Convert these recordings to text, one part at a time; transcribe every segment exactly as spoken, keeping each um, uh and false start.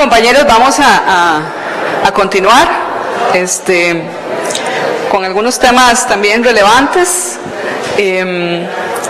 compañeros, vamos a, a, a continuar este, con algunos temas también relevantes. Eh,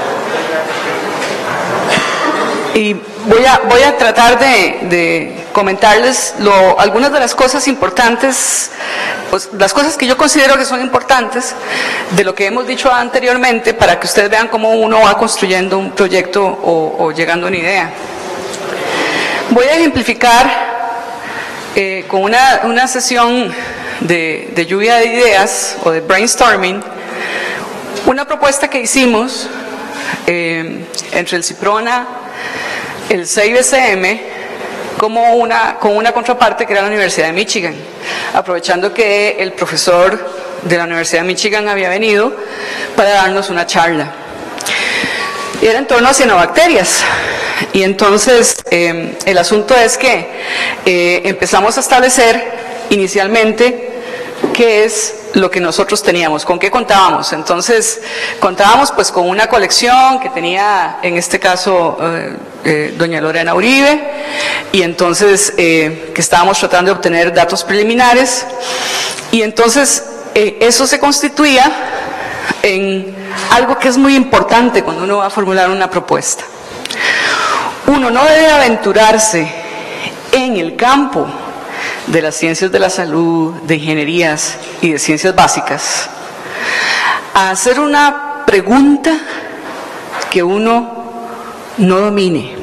y voy a, voy a tratar de, de comentarles lo, algunas de las cosas importantes, pues, las cosas que yo considero que son importantes de lo que hemos dicho anteriormente, para que ustedes vean cómo uno va construyendo un proyecto o, o llegando a una idea. Voy a ejemplificar eh, con una, una sesión de, de lluvia de ideas o de brainstorming, una propuesta que hicimos eh, entre el CIPRONA, el C I B C M, como una, con una contraparte que era la Universidad de Michigan, aprovechando que el profesor de la Universidad de Michigan había venido para darnos una charla. Y era en torno a cianobacterias. Y entonces eh, el asunto es que eh, empezamos a establecer inicialmente qué es lo que nosotros teníamos, con qué contábamos. Entonces contábamos pues con una colección que tenía en este caso eh, eh, doña Lorena Uribe, y entonces eh, que estábamos tratando de obtener datos preliminares, y entonces eh, eso se constituía en algo que es muy importante cuando uno va a formular una propuesta. Uno no debe aventurarse en el campo de las ciencias de la salud, de ingenierías y de ciencias básicas a hacer una pregunta que uno no domine.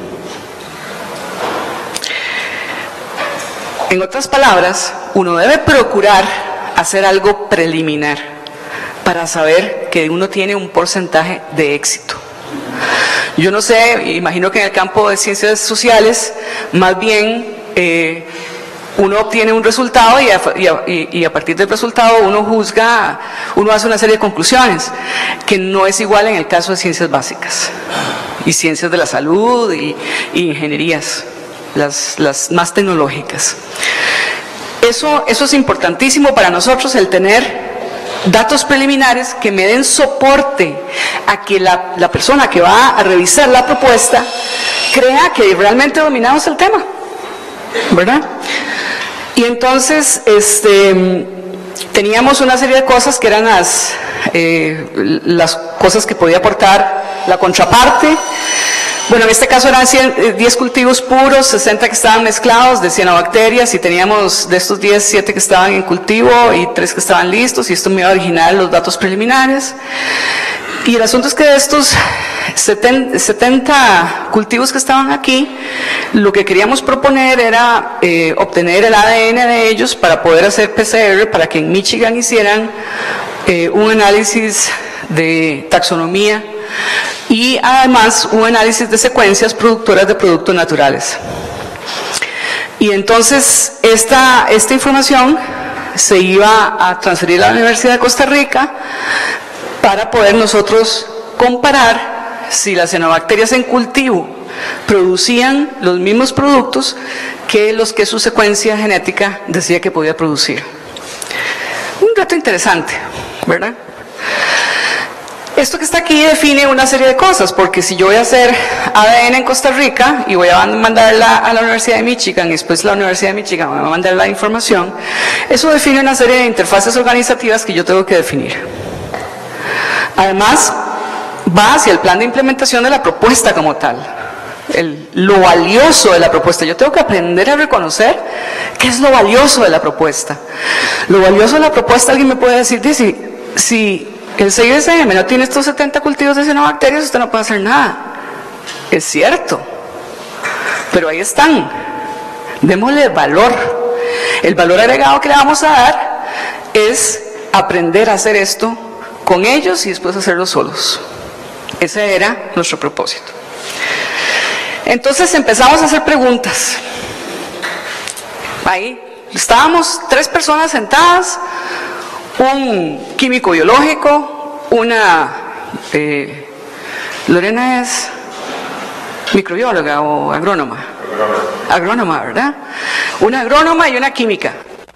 En otras palabras, uno debe procurar hacer algo preliminar para saber que uno tiene un porcentaje de éxito. Yo no sé, imagino que en el campo de ciencias sociales, más bien eh, uno obtiene un resultado y a, y, a, y a partir del resultado uno juzga, uno hace una serie de conclusiones, que no es igual en el caso de ciencias básicas y ciencias de la salud y, y ingenierías, las, las más tecnológicas. Eso, eso es importantísimo para nosotros, el tener datos preliminares que me den soporte a que la, la persona que va a revisar la propuesta crea que realmente dominamos el tema, ¿verdad? Y entonces este, teníamos una serie de cosas que eran las, eh, las cosas que podía aportar la contraparte. Bueno, en este caso eran diez cultivos puros, sesenta que estaban mezclados de cianobacterias, y teníamos de estos diez, siete que estaban en cultivo y tres que estaban listos, y esto me iba a originar los datos preliminares. Y el asunto es que de estos setenta cultivos que estaban aquí, lo que queríamos proponer era eh, obtener el A D N de ellos para poder hacer P C R, para que en Michigan hicieran eh, un análisis de taxonomía y además un análisis de secuencias productoras de productos naturales. Y entonces esta, esta información se iba a transferir a la Universidad de Costa Rica para poder nosotros comparar si las cianobacterias en cultivo producían los mismos productos que los que su secuencia genética decía que podía producir. Un dato interesante, ¿verdad? Esto que está aquí define una serie de cosas, porque si yo voy a hacer A D N en Costa Rica y voy a mandarla a la Universidad de Michigan y después la Universidad de Michigan me va a mandar la información, eso define una serie de interfaces organizativas que yo tengo que definir. Además, va hacia el plan de implementación de la propuesta como tal, el, lo valioso de la propuesta. Yo tengo que aprender a reconocer qué es lo valioso de la propuesta. Lo valioso de la propuesta, alguien me puede decir, si, si el C I B C M no tiene estos setenta cultivos de cianobacterias, usted no puede hacer nada. Es cierto, pero ahí están. Démosle valor. El valor agregado que le vamos a dar es aprender a hacer esto con ellos y después hacerlo solos. Ese era nuestro propósito. Entonces empezamos a hacer preguntas. Ahí estábamos tres personas sentadas, un químico biológico, una... Eh, Lorena es microbióloga o agrónoma. Agrónoma, ¿verdad? Una agrónoma y una química.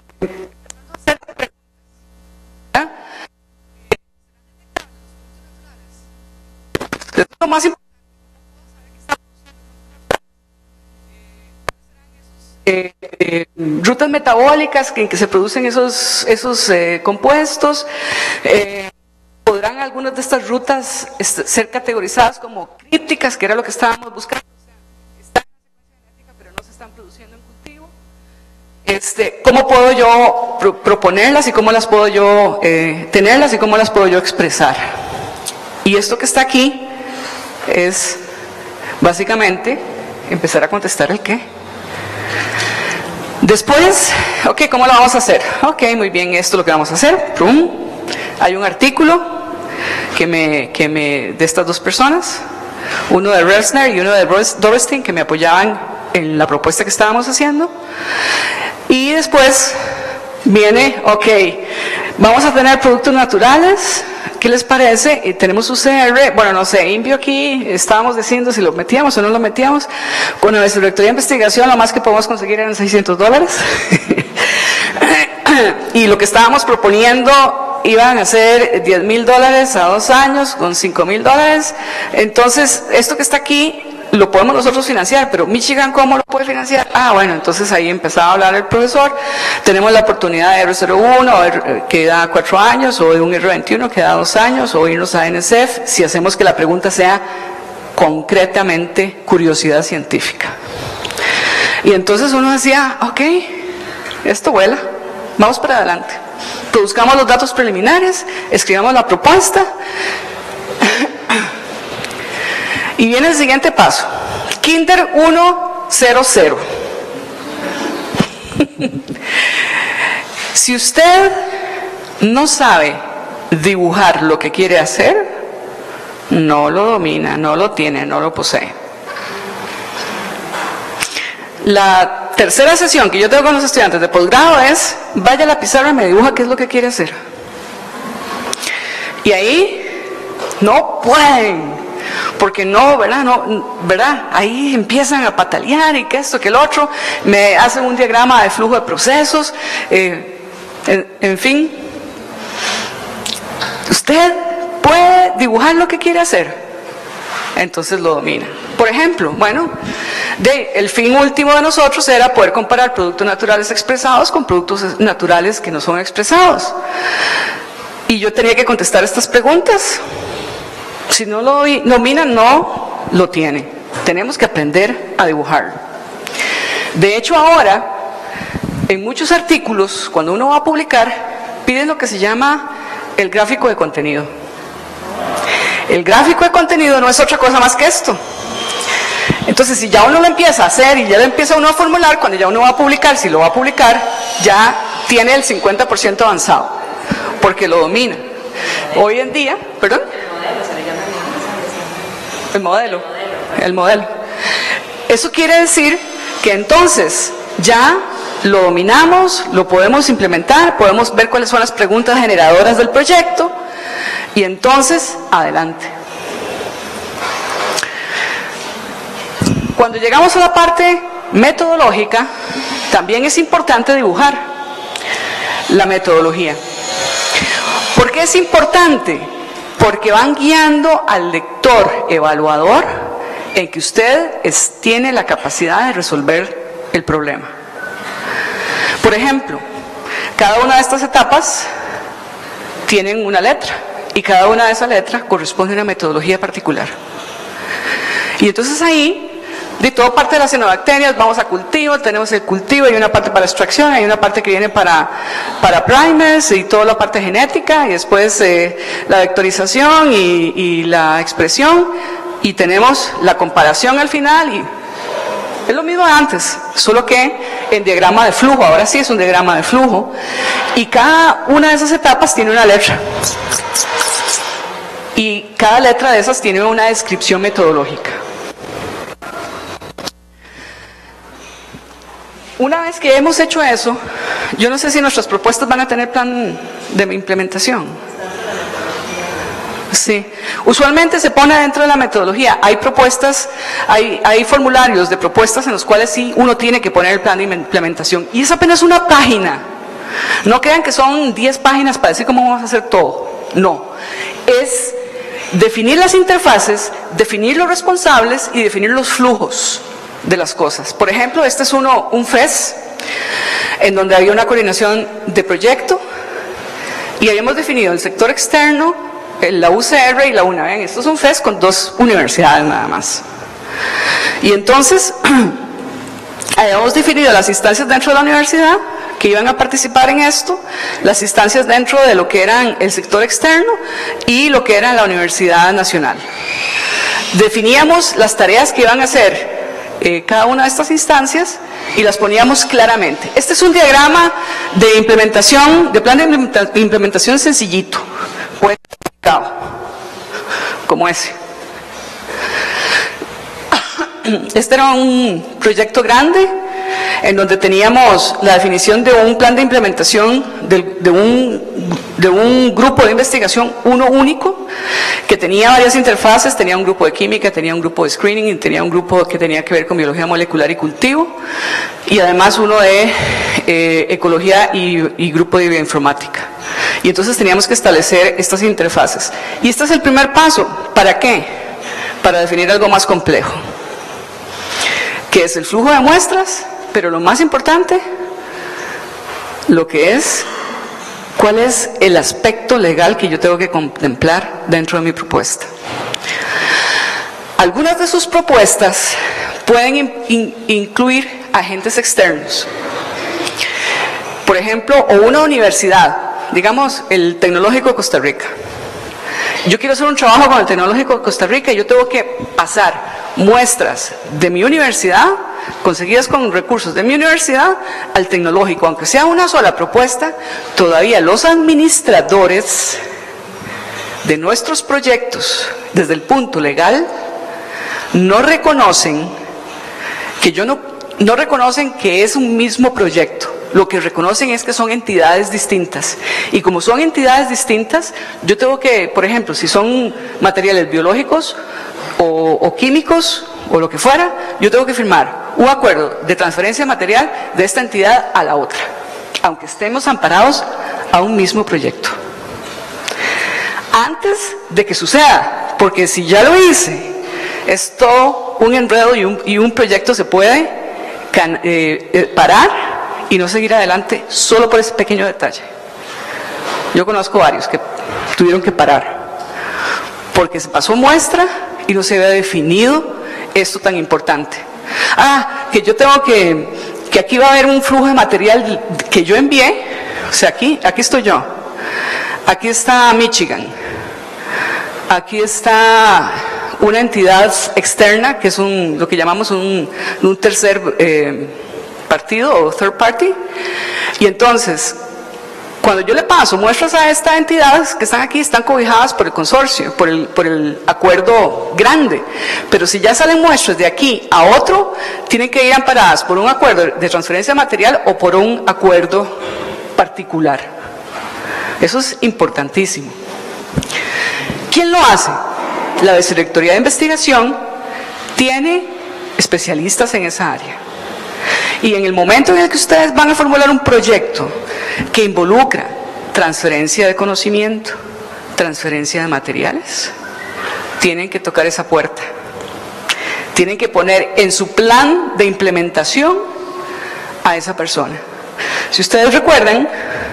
Lo más importante eh, eh, rutas metabólicas en que se producen esos, esos eh, compuestos. Eh, podrán algunas de estas rutas ser categorizadas como crípticas, que era lo que estábamos buscando. O sea, están en la secuencia genética, pero no se están produciendo en cultivo. Este, ¿Cómo puedo yo pro proponerlas y cómo las puedo yo eh, tenerlas y cómo las puedo yo expresar? Y esto que está aquí es básicamente empezar a contestar el qué. Después, ok, ¿cómo lo vamos a hacer? Ok, muy bien, esto es lo que vamos a hacer. ¡Pum! Hay un artículo que me, que me, de estas dos personas, uno de Resner y uno de Dorestein, que me apoyaban en la propuesta que estábamos haciendo. Y después viene, ok, vamos a tener productos naturales. ¿Qué les parece? Y tenemos U C R, bueno, no sé, Inbio aquí, estábamos diciendo si lo metíamos o no lo metíamos. Con nuestra directoría de investigación, lo más que podemos conseguir eran seiscientos dólares. Y lo que estábamos proponiendo iban a ser diez mil dólares a dos años, con cinco mil dólares. Entonces, esto que está aquí, lo podemos nosotros financiar, pero Michigan, ¿cómo lo puede financiar? Ah, bueno, entonces ahí empezaba a hablar el profesor. Tenemos la oportunidad de R cero uno, que da cuatro años, o de un R veintiuno, que da dos años, o irnos a N S F, si hacemos que la pregunta sea concretamente curiosidad científica. Y entonces uno decía, ok, esto vuela, vamos para adelante. Produzcamos los datos preliminares, escribamos la propuesta. Y viene el siguiente paso, Kinder uno cero cero. Si usted no sabe dibujar lo que quiere hacer, no lo domina, no lo tiene, no lo posee. La tercera sesión que yo tengo con los estudiantes de posgrado es, vaya a la pizarra y me dibuja qué es lo que quiere hacer. Y ahí no pueden. Porque no, ¿verdad? No, ¿verdad? Ahí empiezan a patalear y que esto, que el otro, me hacen un diagrama de flujo de procesos, eh, en, en fin. Usted puede dibujar lo que quiere hacer, entonces lo domina. Por ejemplo, bueno, de, el fin último de nosotros era poder comparar productos naturales expresados con productos naturales que no son expresados. Y yo tenía que contestar estas preguntas. Si no lo dominan, no lo tiene. Tenemos que aprender a dibujarlo. De hecho, ahora, en muchos artículos, cuando uno va a publicar, piden lo que se llama el gráfico de contenido. El gráfico de contenido no es otra cosa más que esto. Entonces, si ya uno lo empieza a hacer y ya lo empieza uno a formular, cuando ya uno va a publicar, si lo va a publicar, ya tiene el cincuenta por ciento avanzado, porque lo domina. Hoy en día, ¿perdón? El modelo, el modelo. Eso quiere decir que entonces ya lo dominamos, lo podemos implementar, podemos ver cuáles son las preguntas generadoras del proyecto y entonces adelante. Cuando llegamos a la parte metodológica, también es importante dibujar la metodología. ¿Por qué es importante? Porque van guiando al lector evaluador en que usted es, tiene la capacidad de resolver el problema. Por ejemplo, cada una de estas etapas tienen una letra y cada una de esas letras corresponde a una metodología particular. Y entonces ahí, de toda parte de las cianobacterias, vamos a cultivo, tenemos el cultivo, hay una parte para extracción, hay una parte que viene para, para primers y toda la parte genética, y después eh, la vectorización y, y la expresión, y tenemos la comparación al final, y es lo mismo de antes, solo que en diagrama de flujo, ahora sí es un diagrama de flujo, y cada una de esas etapas tiene una letra, y cada letra de esas tiene una descripción metodológica. Una vez que hemos hecho eso, yo no sé si nuestras propuestas van a tener plan de implementación. Sí, usualmente se pone dentro de la metodología. Hay propuestas, hay, hay formularios de propuestas en los cuales sí uno tiene que poner el plan de implementación. Y es apenas una página. No crean que son diez páginas para decir cómo vamos a hacer todo. No, es definir las interfaces, definir los responsables y definir los flujos de las cosas. Por ejemplo, este es uno, un F E S, en donde había una coordinación de proyecto y habíamos definido el sector externo, la U C R y la UNA. Vean, esto es un F E S con dos universidades nada más. Y entonces, habíamos definido las instancias dentro de la universidad que iban a participar en esto, las instancias dentro de lo que eran el sector externo y lo que era la Universidad Nacional. Definíamos las tareas que iban a hacer eh, cada una de estas instancias y las poníamos claramente. Este es un diagrama de implementación, de plan de implementa- implementación sencillito, buen explicado, como ese. Este era un proyecto grande en donde teníamos la definición de un plan de implementación de, de, un, de un grupo de investigación, uno único, que tenía varias interfaces, tenía un grupo de química, tenía un grupo de screening, y tenía un grupo que tenía que ver con biología molecular y cultivo, y además uno de eh, ecología y, y grupo de bioinformática. Y entonces teníamos que establecer estas interfaces. Y este es el primer paso. ¿Para qué? Para definir algo más complejo, que es el flujo de muestras, pero lo más importante, lo que es, cuál es el aspecto legal que yo tengo que contemplar dentro de mi propuesta. Algunas de sus propuestas pueden in, in, incluir agentes externos. Por ejemplo, o una universidad, digamos el Tecnológico de Costa Rica. Yo quiero hacer un trabajo con el Tecnológico de Costa Rica y yo tengo que pasar muestras de mi universidad, conseguidas con recursos de mi universidad, al tecnológico. Aunque sea una sola propuesta, todavía los administradores de nuestros proyectos, desde el punto legal, no reconocen que yo no, no reconocen que es un mismo proyecto. Lo que reconocen es que son entidades distintas. Y como son entidades distintas, yo tengo que, por ejemplo, si son materiales biológicos o, o químicos o lo que fuera, yo tengo que firmar un acuerdo de transferencia material de esta entidad a la otra, aunque estemos amparados a un mismo proyecto. Antes de que suceda, porque si ya lo hice, es todo un enredo y un, y un proyecto se puede can, eh, eh, parar y no seguir adelante solo por ese pequeño detalle. Yo conozco varios que tuvieron que parar porque se pasó muestra y no se había definido esto tan importante. Ah, que yo tengo que, que aquí va a haber un flujo de material que yo envié, o sea, aquí, aquí estoy yo, aquí está Michigan, aquí está una entidad externa que es un, lo que llamamos un, un tercer eh, partido o third party, y entonces cuando yo le paso muestras a estas entidades que están aquí, están cobijadas por el consorcio, por el, por el acuerdo grande, pero si ya salen muestras de aquí a otro, tienen que ir amparadas por un acuerdo de transferencia material o por un acuerdo particular. Eso es importantísimo. ¿Quién lo hace? La Vicerrectoría de Investigación tiene especialistas en esa área. Y en el momento en el que ustedes van a formular un proyecto que involucra transferencia de conocimiento, transferencia de materiales, tienen que tocar esa puerta. Tienen que poner en su plan de implementación a esa persona. Si ustedes recuerdan,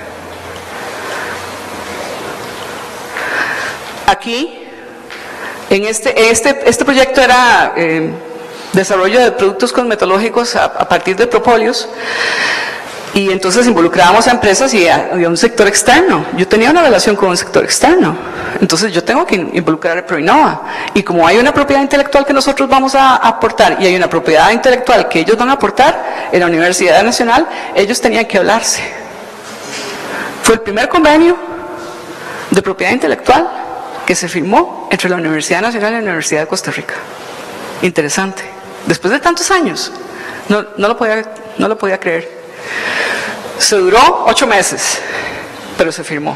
aquí, en este, este, este proyecto era eh, desarrollo de productos cosmetológicos a, a partir de propóleos, y entonces involucrábamos a empresas y había un sector externo. Yo tenía una relación con un sector externo, entonces yo tengo que involucrar a ProInnova, y como hay una propiedad intelectual que nosotros vamos a aportar y hay una propiedad intelectual que ellos van a aportar en la Universidad Nacional, ellos tenían que hablarse. Fue el primer convenio de propiedad intelectual que se firmó entre la Universidad Nacional y la Universidad de Costa Rica. Interesante. Después de tantos años, no, no, lo podía, no lo podía creer. Se duró ocho meses, pero se firmó.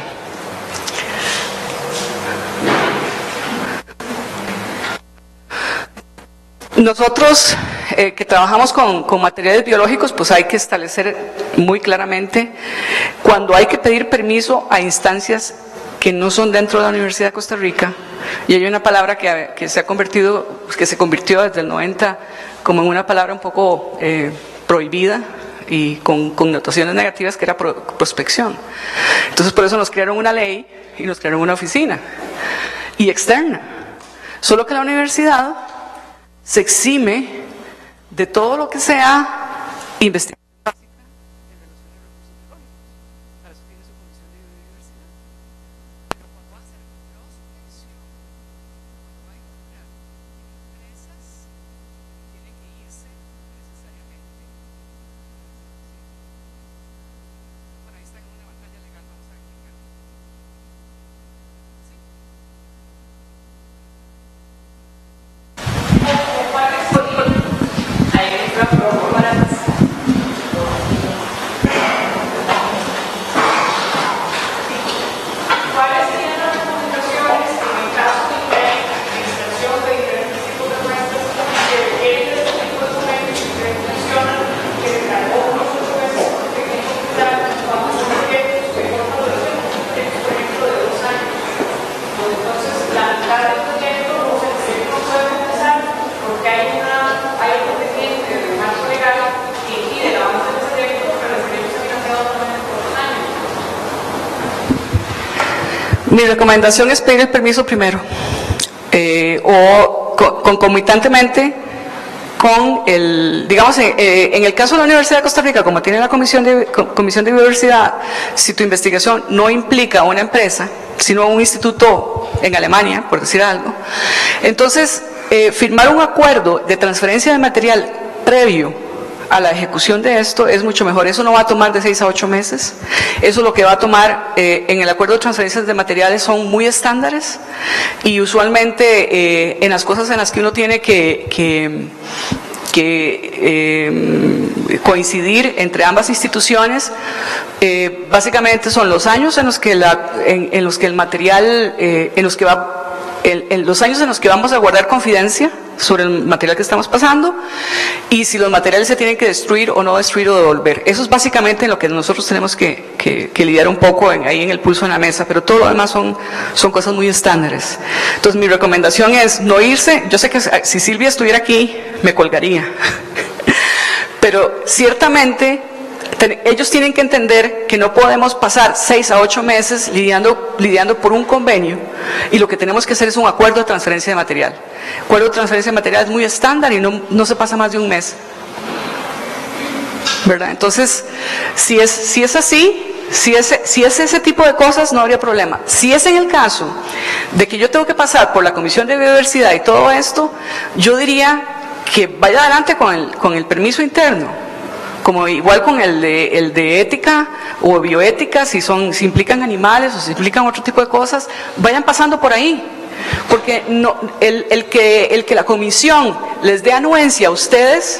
Nosotros eh, que trabajamos con, con materiales biológicos, pues hay que establecer muy claramente cuando hay que pedir permiso a instancias que no son dentro de la Universidad de Costa Rica, y hay una palabra que, que se ha convertido, que se convirtió desde el noventa como en una palabra un poco eh, prohibida y con connotaciones negativas, que era pro, prospección. Entonces por eso nos crearon una ley y nos crearon una oficina y externa. Solo que la universidad se exime de todo lo que sea investigación básica en relación a recursos económicos. Para eso tiene su comisión de biodiversidad. Pero cuando va a hacer prospección, cuando va a encontrar empresas, tiene que irse necesariamente. Bueno, ahí está en una batalla legal, vamos a ver qué queda. ¿Sí? Mi recomendación es pedir el permiso primero, eh, o co concomitantemente con el, digamos, eh, en el caso de la Universidad de Costa Rica, como tiene la Comisión de, Comisión de Biodiversidad, si tu investigación no implica una empresa, sino un instituto en Alemania, por decir algo, entonces eh, firmar un acuerdo de transferencia de material previo a la ejecución de esto es mucho mejor. Eso no va a tomar de seis a ocho meses. Eso lo que va a tomar eh, en el acuerdo de transferencias de materiales son muy estándares y usualmente eh, en las cosas en las que uno tiene que, que, que eh, coincidir entre ambas instituciones, eh, básicamente son los años en los que, la, en, en los que el material, eh, en los que va En, en los años en los que vamos a guardar confidencia sobre el material que estamos pasando y si los materiales se tienen que destruir o no destruir o devolver. Eso es básicamente en lo que nosotros tenemos que, que, que lidiar un poco en, ahí en el pulso en la mesa, pero todo lo demás son, son cosas muy estándares. Entonces mi recomendación es no irse. Yo sé que si Silvia estuviera aquí me colgaría, pero ciertamente ellos tienen que entender que no podemos pasar seis a ocho meses lidiando, lidiando por un convenio y lo que tenemos que hacer es un acuerdo de transferencia de material. El acuerdo de transferencia de material es muy estándar y no, no se pasa más de un mes, ¿verdad? Entonces, si es, si es así, si es, si es ese tipo de cosas, no habría problema. Si es en el caso de que yo tengo que pasar por la Comisión de Biodiversidad y todo esto, yo diría que vaya adelante con el, con el permiso interno. Como igual con el de, el de ética o bioética, si, son, si implican animales o si implican otro tipo de cosas, vayan pasando por ahí. Porque no, el, el, que, el que la comisión les dé anuencia a ustedes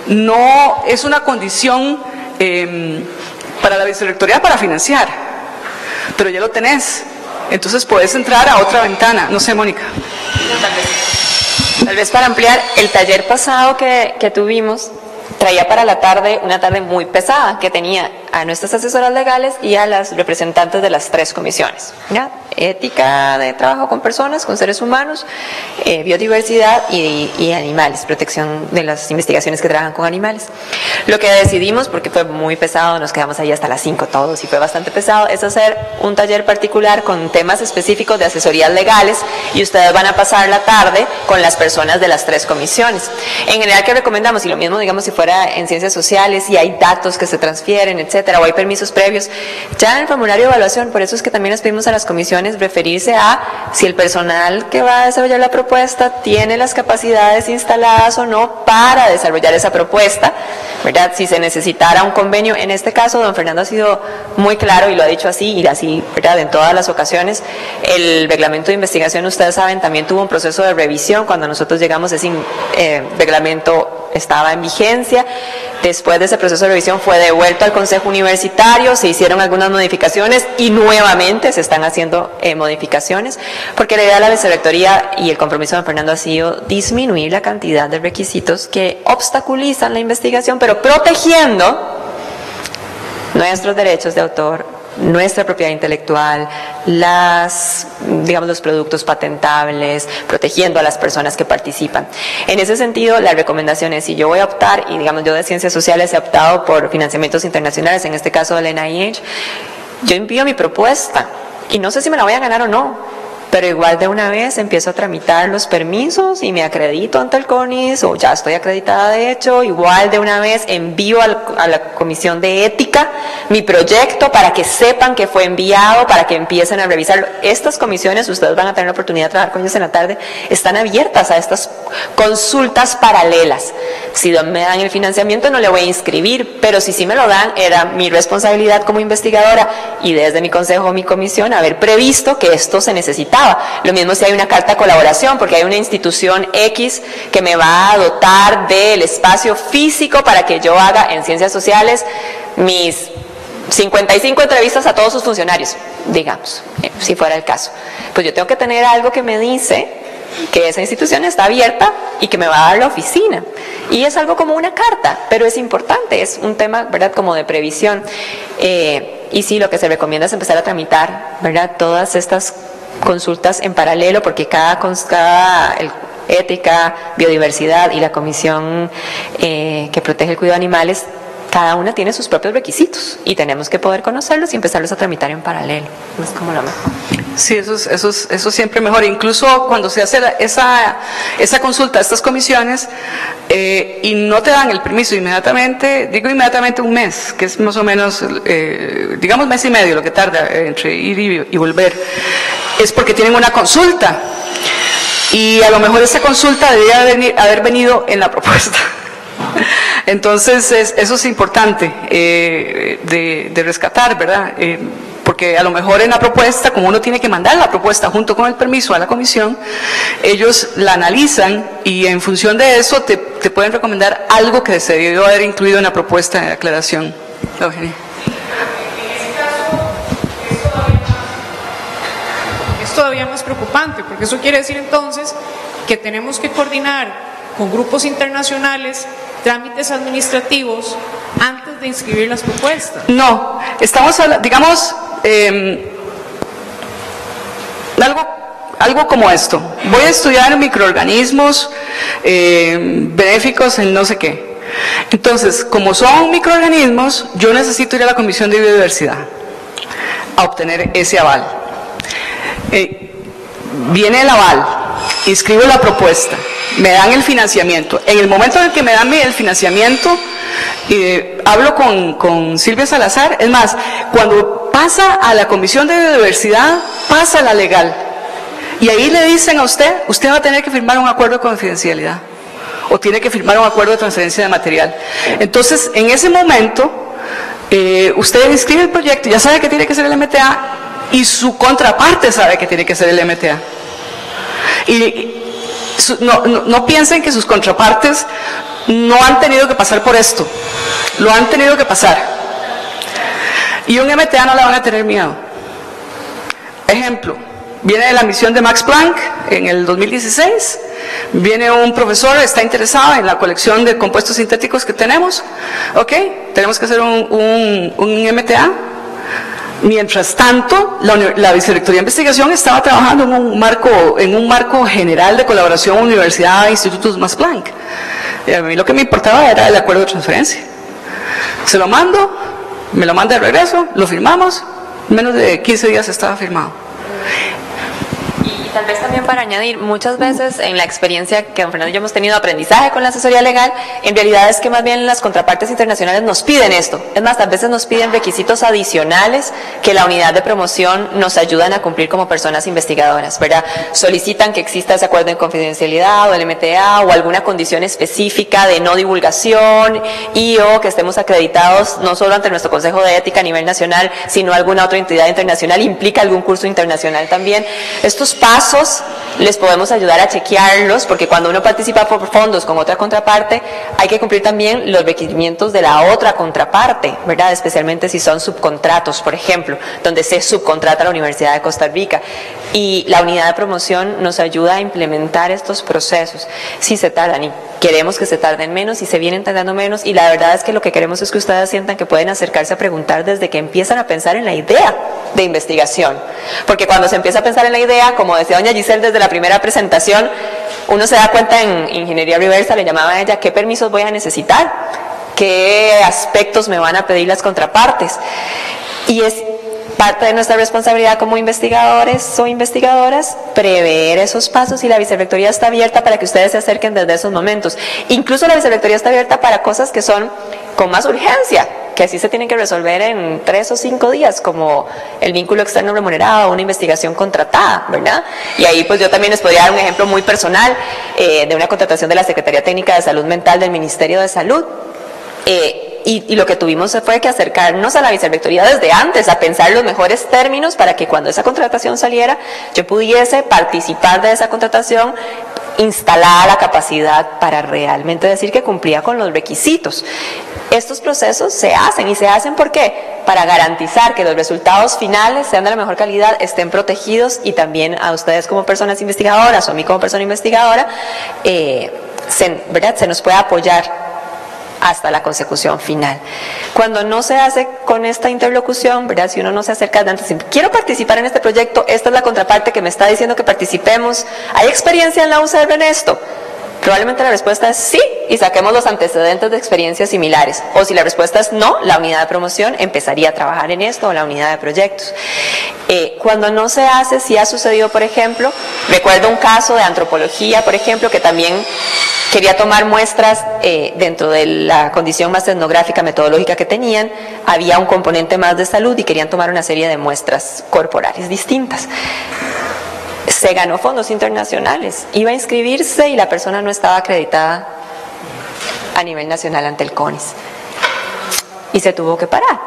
no es una condición eh, para la vicerrectoría para financiar, pero ya lo tenés. Entonces puedes entrar a otra ventana. No sé, Mónica. Tal vez, tal vez para ampliar, el taller pasado que, que tuvimos traía para la tarde una tarde muy pesada que tenía a nuestras asesoras legales y a las representantes de las tres comisiones, ¿ya? Ética de trabajo con personas, con seres humanos, eh, biodiversidad y, y animales, protección de las investigaciones que trabajan con animales. Lo que decidimos, porque fue muy pesado, nos quedamos ahí hasta las cinco todos y fue bastante pesado, es hacer un taller particular con temas específicos de asesorías legales y ustedes van a pasar la tarde con las personas de las tres comisiones. En general, ¿qué recomendamos? Y lo mismo, digamos, si fuera en ciencias sociales y hay datos que se transfieren, etcétera, o hay permisos previos, ya en el formulario de evaluación, por eso es que también les pedimos a las comisiones referirse a si el personal que va a desarrollar la propuesta tiene las capacidades instaladas o no para desarrollar esa propuesta, ¿verdad? Si se necesitara un convenio, en este caso don Fernando ha sido muy claro y lo ha dicho así y así, ¿verdad? En todas las ocasiones, el reglamento de investigación, ustedes saben, también tuvo un proceso de revisión. Cuando nosotros llegamos ese eh, reglamento estaba en vigencia. Después de ese proceso de revisión fue devuelto al Consejo Universitario, se hicieron algunas modificaciones y nuevamente se están haciendo eh, modificaciones, porque la idea de la vicerrectoría y el compromiso de don Fernando ha sido disminuir la cantidad de requisitos que obstaculizan la investigación, pero protegiendo nuestros derechos de autor, nuestra propiedad intelectual, las, digamos, los productos patentables, protegiendo a las personas que participan. En ese sentido, la recomendación es, si yo voy a optar, y digamos yo de Ciencias Sociales he optado por financiamientos internacionales, en este caso del N I H, yo envío mi propuesta y no sé si me la voy a ganar o no, pero igual de una vez empiezo a tramitar los permisos y me acredito ante el CONIS, o ya estoy acreditada de hecho, igual de una vez envío al, a la Comisión de Ética mi proyecto para que sepan que fue enviado, para que empiecen a revisarlo. Estas comisiones, ustedes van a tener la oportunidad de trabajar con ellos en la tarde, están abiertas a estas consultas paralelas. Si me dan el financiamiento no le voy a inscribir, pero si sí me lo dan, era mi responsabilidad como investigadora y desde mi consejo o mi comisión haber previsto que esto se necesitaba. Lo mismo si hay una carta de colaboración, porque hay una institución X que me va a dotar del espacio físico para que yo haga en Ciencias Sociales mis cincuenta y cinco entrevistas a todos sus funcionarios, digamos, si fuera el caso. Pues yo tengo que tener algo que me dice que esa institución está abierta y que me va a dar la oficina. Y es algo como una carta, pero es importante, es un tema, ¿verdad?, como de previsión. Eh, y sí, lo que se recomienda es empezar a tramitar, ¿verdad?, todas estas consultas en paralelo, porque cada, cada el, ética, biodiversidad y la comisión eh, que protege el cuidado de animales, cada una tiene sus propios requisitos y tenemos que poder conocerlos y empezarlos a tramitar en paralelo. Es como lo mejor. Sí, eso es, eso es, eso es siempre mejor. Incluso cuando se hace la, esa, esa consulta a estas comisiones eh, y no te dan el permiso inmediatamente, digo inmediatamente un mes, que es más o menos, eh, digamos mes y medio lo que tarda entre ir y, y volver, es porque tienen una consulta y a lo mejor esa consulta debería venir, haber venido en la propuesta. Entonces es, eso es importante eh, de, de rescatar, ¿verdad? Eh, porque a lo mejor en la propuesta, como uno tiene que mandar la propuesta junto con el permiso a la comisión, ellos la analizan y en función de eso te, te pueden recomendar algo que se debió haber incluido en la propuesta de aclaración. Eugenia. Es todavía más preocupante, porque eso quiere decir entonces que tenemos que coordinar con grupos internacionales trámites administrativos antes de inscribir las propuestas. No, estamos hablando, digamos, eh, algo, algo como esto. Voy a estudiar microorganismos eh, benéficos en no sé qué. Entonces, como son microorganismos, yo necesito ir a la Comisión de Biodiversidad a obtener ese aval. Eh, viene el aval, inscribo la propuesta, me dan el financiamiento. En el momento en el que me dan el financiamiento, eh, hablo con, con Silvia Salazar. Es más, cuando pasa a la Comisión de Biodiversidad, pasa a la legal. Y ahí le dicen a usted, usted va a tener que firmar un acuerdo de confidencialidad o tiene que firmar un acuerdo de transferencia de material. Entonces, en ese momento, eh, usted inscribe el proyecto, ya sabe que tiene que ser el M T A y su contraparte sabe que tiene que ser el M T A. Y no, no, no piensen que sus contrapartes no han tenido que pasar por esto, lo han tenido que pasar. Y un M T A no le van a tener miedo. Ejemplo, viene de la misión de Max Planck en el dos mil dieciséis, viene un profesor, está interesado en la colección de compuestos sintéticos que tenemos, ok, tenemos que hacer un, un, un M T A. Mientras tanto, la, la Vicerrectoría de Investigación estaba trabajando en un marco, en un marco general de colaboración Universidad-Institutos Max Planck. Y a mí lo que me importaba era el acuerdo de transferencia. Se lo mando, me lo manda de regreso, lo firmamos, menos de quince días estaba firmado. Y tal vez también para añadir, muchas veces en la experiencia que don Fernando y yo hemos tenido aprendizaje con la asesoría legal, en realidad es que más bien las contrapartes internacionales nos piden esto. Es más, tal veces nos piden requisitos adicionales que la unidad de promoción nos ayudan a cumplir como personas investigadoras, ¿verdad? Solicitan que exista ese acuerdo de confidencialidad o el M T A o alguna condición específica de no divulgación y o que estemos acreditados no solo ante nuestro Consejo de Ética a nivel nacional, sino alguna otra entidad internacional, implica algún curso internacional también. Estos pasos les podemos ayudar a chequearlos, porque cuando uno participa por fondos con otra contraparte, hay que cumplir también los requerimientos de la otra contraparte, ¿verdad? Especialmente si son subcontratos, por ejemplo, donde se subcontrata a la Universidad de Costa Rica. Y la unidad de promoción nos ayuda a implementar estos procesos. Si se tardan, y queremos que se tarden menos y se vienen tardando menos, y la verdad es que lo que queremos es que ustedes sientan que pueden acercarse a preguntar desde que empiezan a pensar en la idea de investigación, porque cuando se empieza a pensar en la idea, como decía doña Giselle desde la primera presentación, uno se da cuenta en ingeniería reversa, le llamaba a ella, qué permisos voy a necesitar, qué aspectos me van a pedir las contrapartes, y es parte de nuestra responsabilidad como investigadores o investigadoras prever esos pasos, y la vicerrectoría está abierta para que ustedes se acerquen desde esos momentos. Incluso la vicerrectoría está abierta para cosas que son con más urgencia, que así se tienen que resolver en tres o cinco días, como el vínculo externo remunerado, una investigación contratada, ¿verdad? Y ahí pues yo también les podría dar un ejemplo muy personal eh, de una contratación de la Secretaría Técnica de Salud Mental del Ministerio de Salud. Eh, Y, y lo que tuvimos fue que acercarnos a la vicerrectoría desde antes, a pensar los mejores términos para que cuando esa contratación saliera, yo pudiese participar de esa contratación, instalada la capacidad para realmente decir que cumplía con los requisitos. Estos procesos se hacen, y se hacen ¿por qué? Para garantizar que los resultados finales sean de la mejor calidad, estén protegidos, y también a ustedes como personas investigadoras, o a mí como persona investigadora, eh, se, ¿verdad? se nos puede apoyar hasta la consecución final. Cuando no se hace con esta interlocución, ¿verdad? Si uno no se acerca de antes, quiero participar en este proyecto, esta es la contraparte que me está diciendo que participemos, ¿hay experiencia en la U C R en esto? Probablemente la respuesta es sí, y saquemos los antecedentes de experiencias similares. O si la respuesta es no, la unidad de promoción empezaría a trabajar en esto, o la unidad de proyectos. Eh, cuando no se hace, sí ha sucedido, por ejemplo, recuerdo un caso de antropología, por ejemplo, que también quería tomar muestras eh, dentro de la condición más etnográfica, metodológica que tenían, había un componente más de salud y querían tomar una serie de muestras corporales distintas. Se ganó fondos internacionales, iba a inscribirse y la persona no estaba acreditada a nivel nacional ante el CONIS, y se tuvo que parar,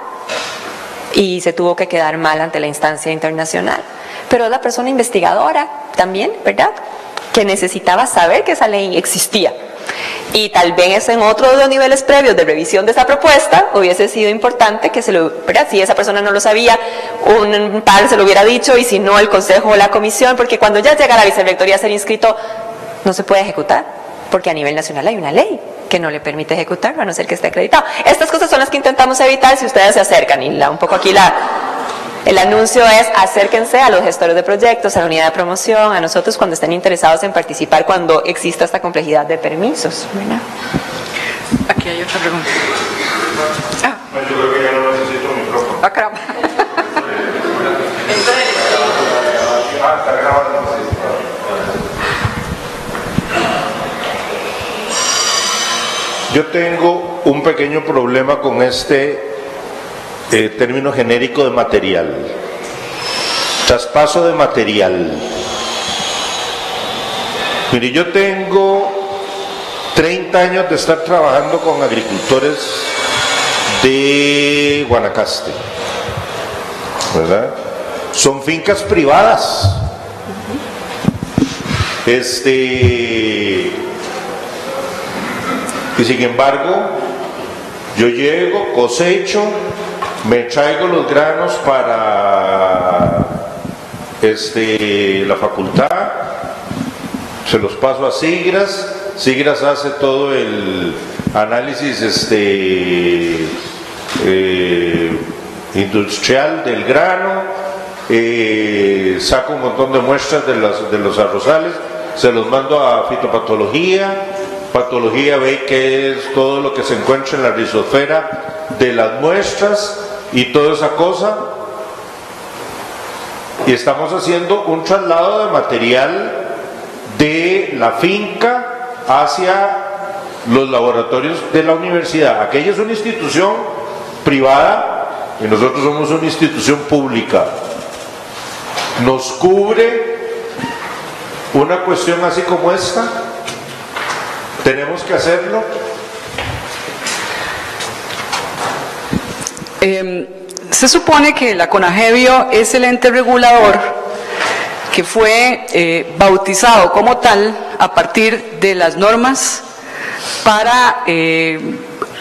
y se tuvo que quedar mal ante la instancia internacional, pero es la persona investigadora también, ¿verdad?, que necesitaba saber que esa ley existía. Y tal vez en otro de los niveles previos de revisión de esa propuesta hubiese sido importante que se lo, ¿verdad? Si esa persona no lo sabía, un par se lo hubiera dicho, y si no, el consejo o la comisión, porque cuando ya llega a la vicerrectoría a ser inscrito, no se puede ejecutar, porque a nivel nacional hay una ley que no le permite ejecutarlo a no ser que esté acreditado. Estas cosas son las que intentamos evitar si ustedes se acercan, y la, un poco aquí la... El anuncio es: acérquense a los gestores de proyectos, a la unidad de promoción, a nosotros cuando estén interesados en participar, cuando exista esta complejidad de permisos, ¿verdad? Aquí hay otra pregunta. Ah. Yo creo que ya no necesito micrófono. Ah, caramba. Ah, está grabando. Yo tengo un pequeño problema con este Eh, término genérico de material, traspaso de material. Mire, yo tengo treinta años de estar trabajando con agricultores de Guanacaste, ¿verdad? Son fincas privadas. Este, y sin embargo, yo llego, cosecho, me traigo los granos para este, la facultad, se los paso a Sigras, Sigras hace todo el análisis este, eh, industrial del grano, eh, saco un montón de muestras de, las, de los arrozales, se los mando a fitopatología, patología ve que es todo lo que se encuentra en la rizosfera de las muestras y toda esa cosa, y estamos haciendo un traslado de material de la finca hacia los laboratorios de la universidad. Aquella es una institución privada y nosotros somos una institución pública. ¿Nos cubre una cuestión así como esta? ¿Tenemos que hacerlo? Eh, se supone que la CONAGEBIO es el ente regulador que fue eh, bautizado como tal a partir de las normas para eh,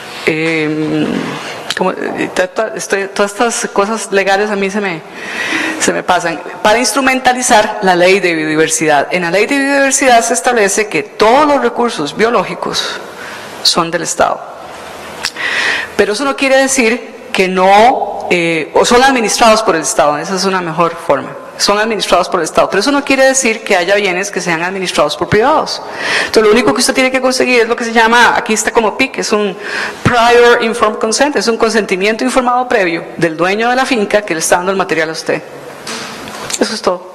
eh, como, estoy, todas estas cosas legales a mí se me se me pasan, para instrumentalizar la ley de biodiversidad. En la ley de biodiversidad se establece que todos los recursos biológicos son del Estado. Pero eso no quiere decir que no, eh, o son administrados por el Estado, esa es una mejor forma. Son administrados por el Estado, pero eso no quiere decir que haya bienes que sean administrados por privados. Entonces lo único que usted tiene que conseguir es lo que se llama, aquí está como P I C, es un Prior Informed Consent, es un consentimiento informado previo del dueño de la finca que le está dando el material a usted. Eso es todo.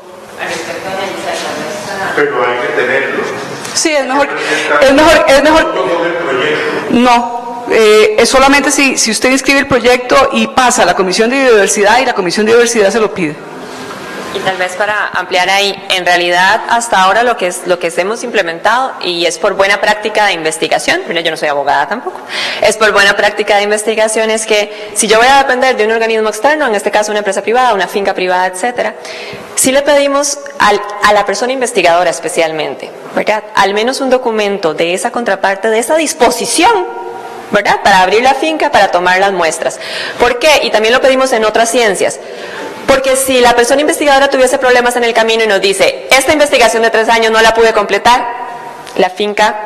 Pero hay que tenerlo. Sí, es mejor, es mejor, es mejor. No, eh, es solamente si, si usted inscribe el proyecto y pasa a la Comisión de Biodiversidad y la Comisión de Biodiversidad se lo pide. Y tal vez para ampliar ahí, en realidad hasta ahora lo que, es, lo que hemos implementado, y es por buena práctica de investigación, mira, yo no soy abogada tampoco, es por buena práctica de investigación, es que si yo voy a depender de un organismo externo, en este caso una empresa privada, una finca privada, etcétera, sí le pedimos al, a la persona investigadora especialmente, ¿verdad?, al menos un documento de esa contraparte, de esa disposición, ¿verdad?, para abrir la finca, para tomar las muestras. ¿Por qué? Y también lo pedimos en otras ciencias. Porque si la persona investigadora tuviese problemas en el camino y nos dice, esta investigación de tres años no la pude completar, la finca,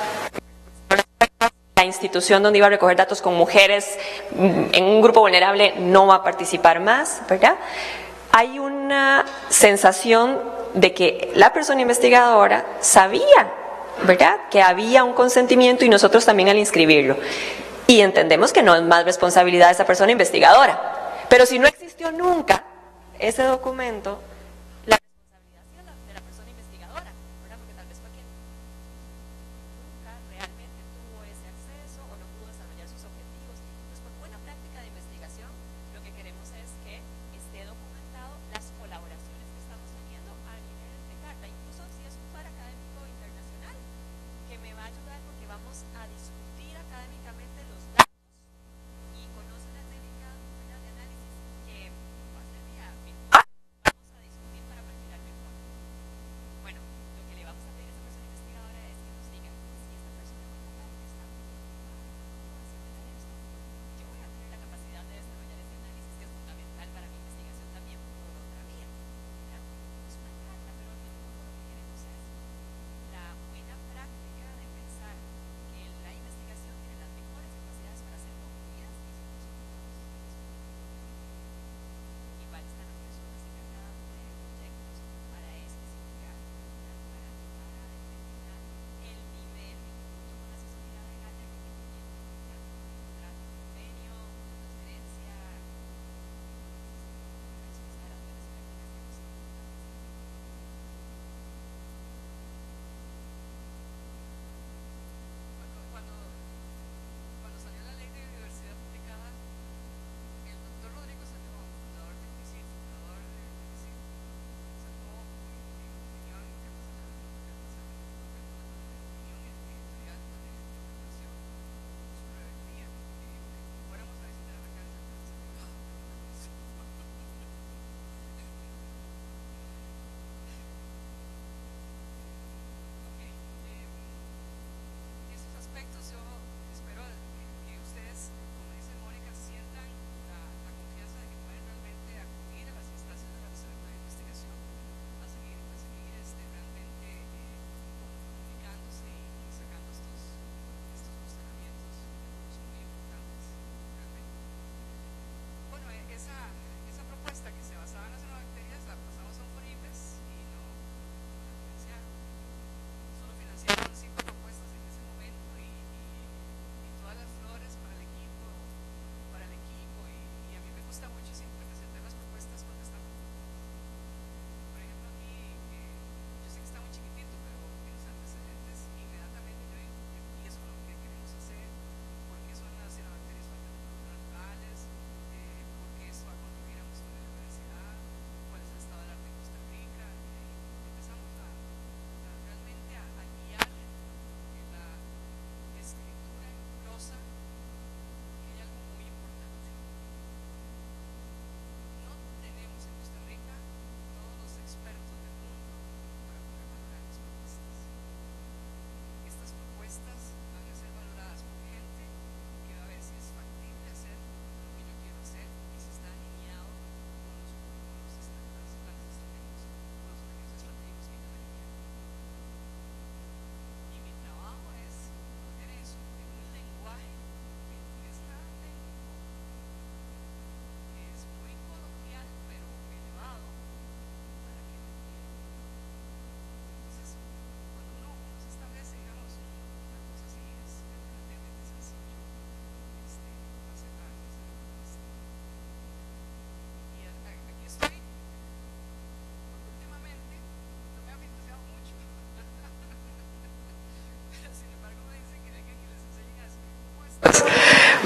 la institución donde iba a recoger datos con mujeres en un grupo vulnerable no va a participar más, ¿verdad? Hay una sensación de que la persona investigadora sabía, ¿verdad?, que había un consentimiento y nosotros también al inscribirlo. Y entendemos que no es más responsabilidad de esa persona investigadora. Pero si no existió nunca ese documento, la responsabilidad es de la persona investigadora, ¿verdad?, porque tal vez fue quien nunca realmente tuvo ese acceso o no pudo desarrollar sus objetivos. Entonces, por buena práctica de investigación, lo que queremos es que esté documentado las colaboraciones que estamos teniendo a nivel de carta, incluso si es un par académico internacional, que me va a ayudar porque vamos a discutir académicamente los datos y conoce la técnica de análisis que va a servir a vamos a discutir para perfilar mejor. Bueno, lo que le vamos a pedir a esa persona investigadora es que nos diga si esta persona está haciendo esto, yo voy a tener la capacidad de desarrollar ese análisis que es fundamental para mi investigación también por otra vía. Es una carta, pero al mismo tiempo lo que queremos es la buena práctica de pensar que la investigación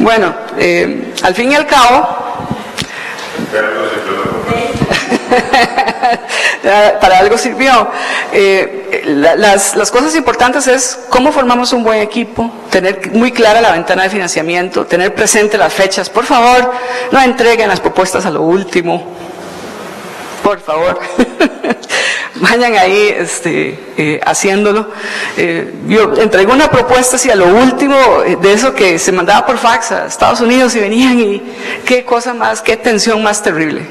Bueno, eh, al fin y al cabo, para algo sirvió. Eh, la, las, las cosas importantes es cómo formamos un buen equipo, tener muy clara la ventana de financiamiento, tener presente las fechas. Por favor, no entreguen las propuestas a lo último. Por favor. Vayan ahí este, eh, haciéndolo. Eh, yo entregué una propuesta así a lo último, eh, de eso que se mandaba por fax a Estados Unidos y venían y qué cosa más, qué tensión más terrible.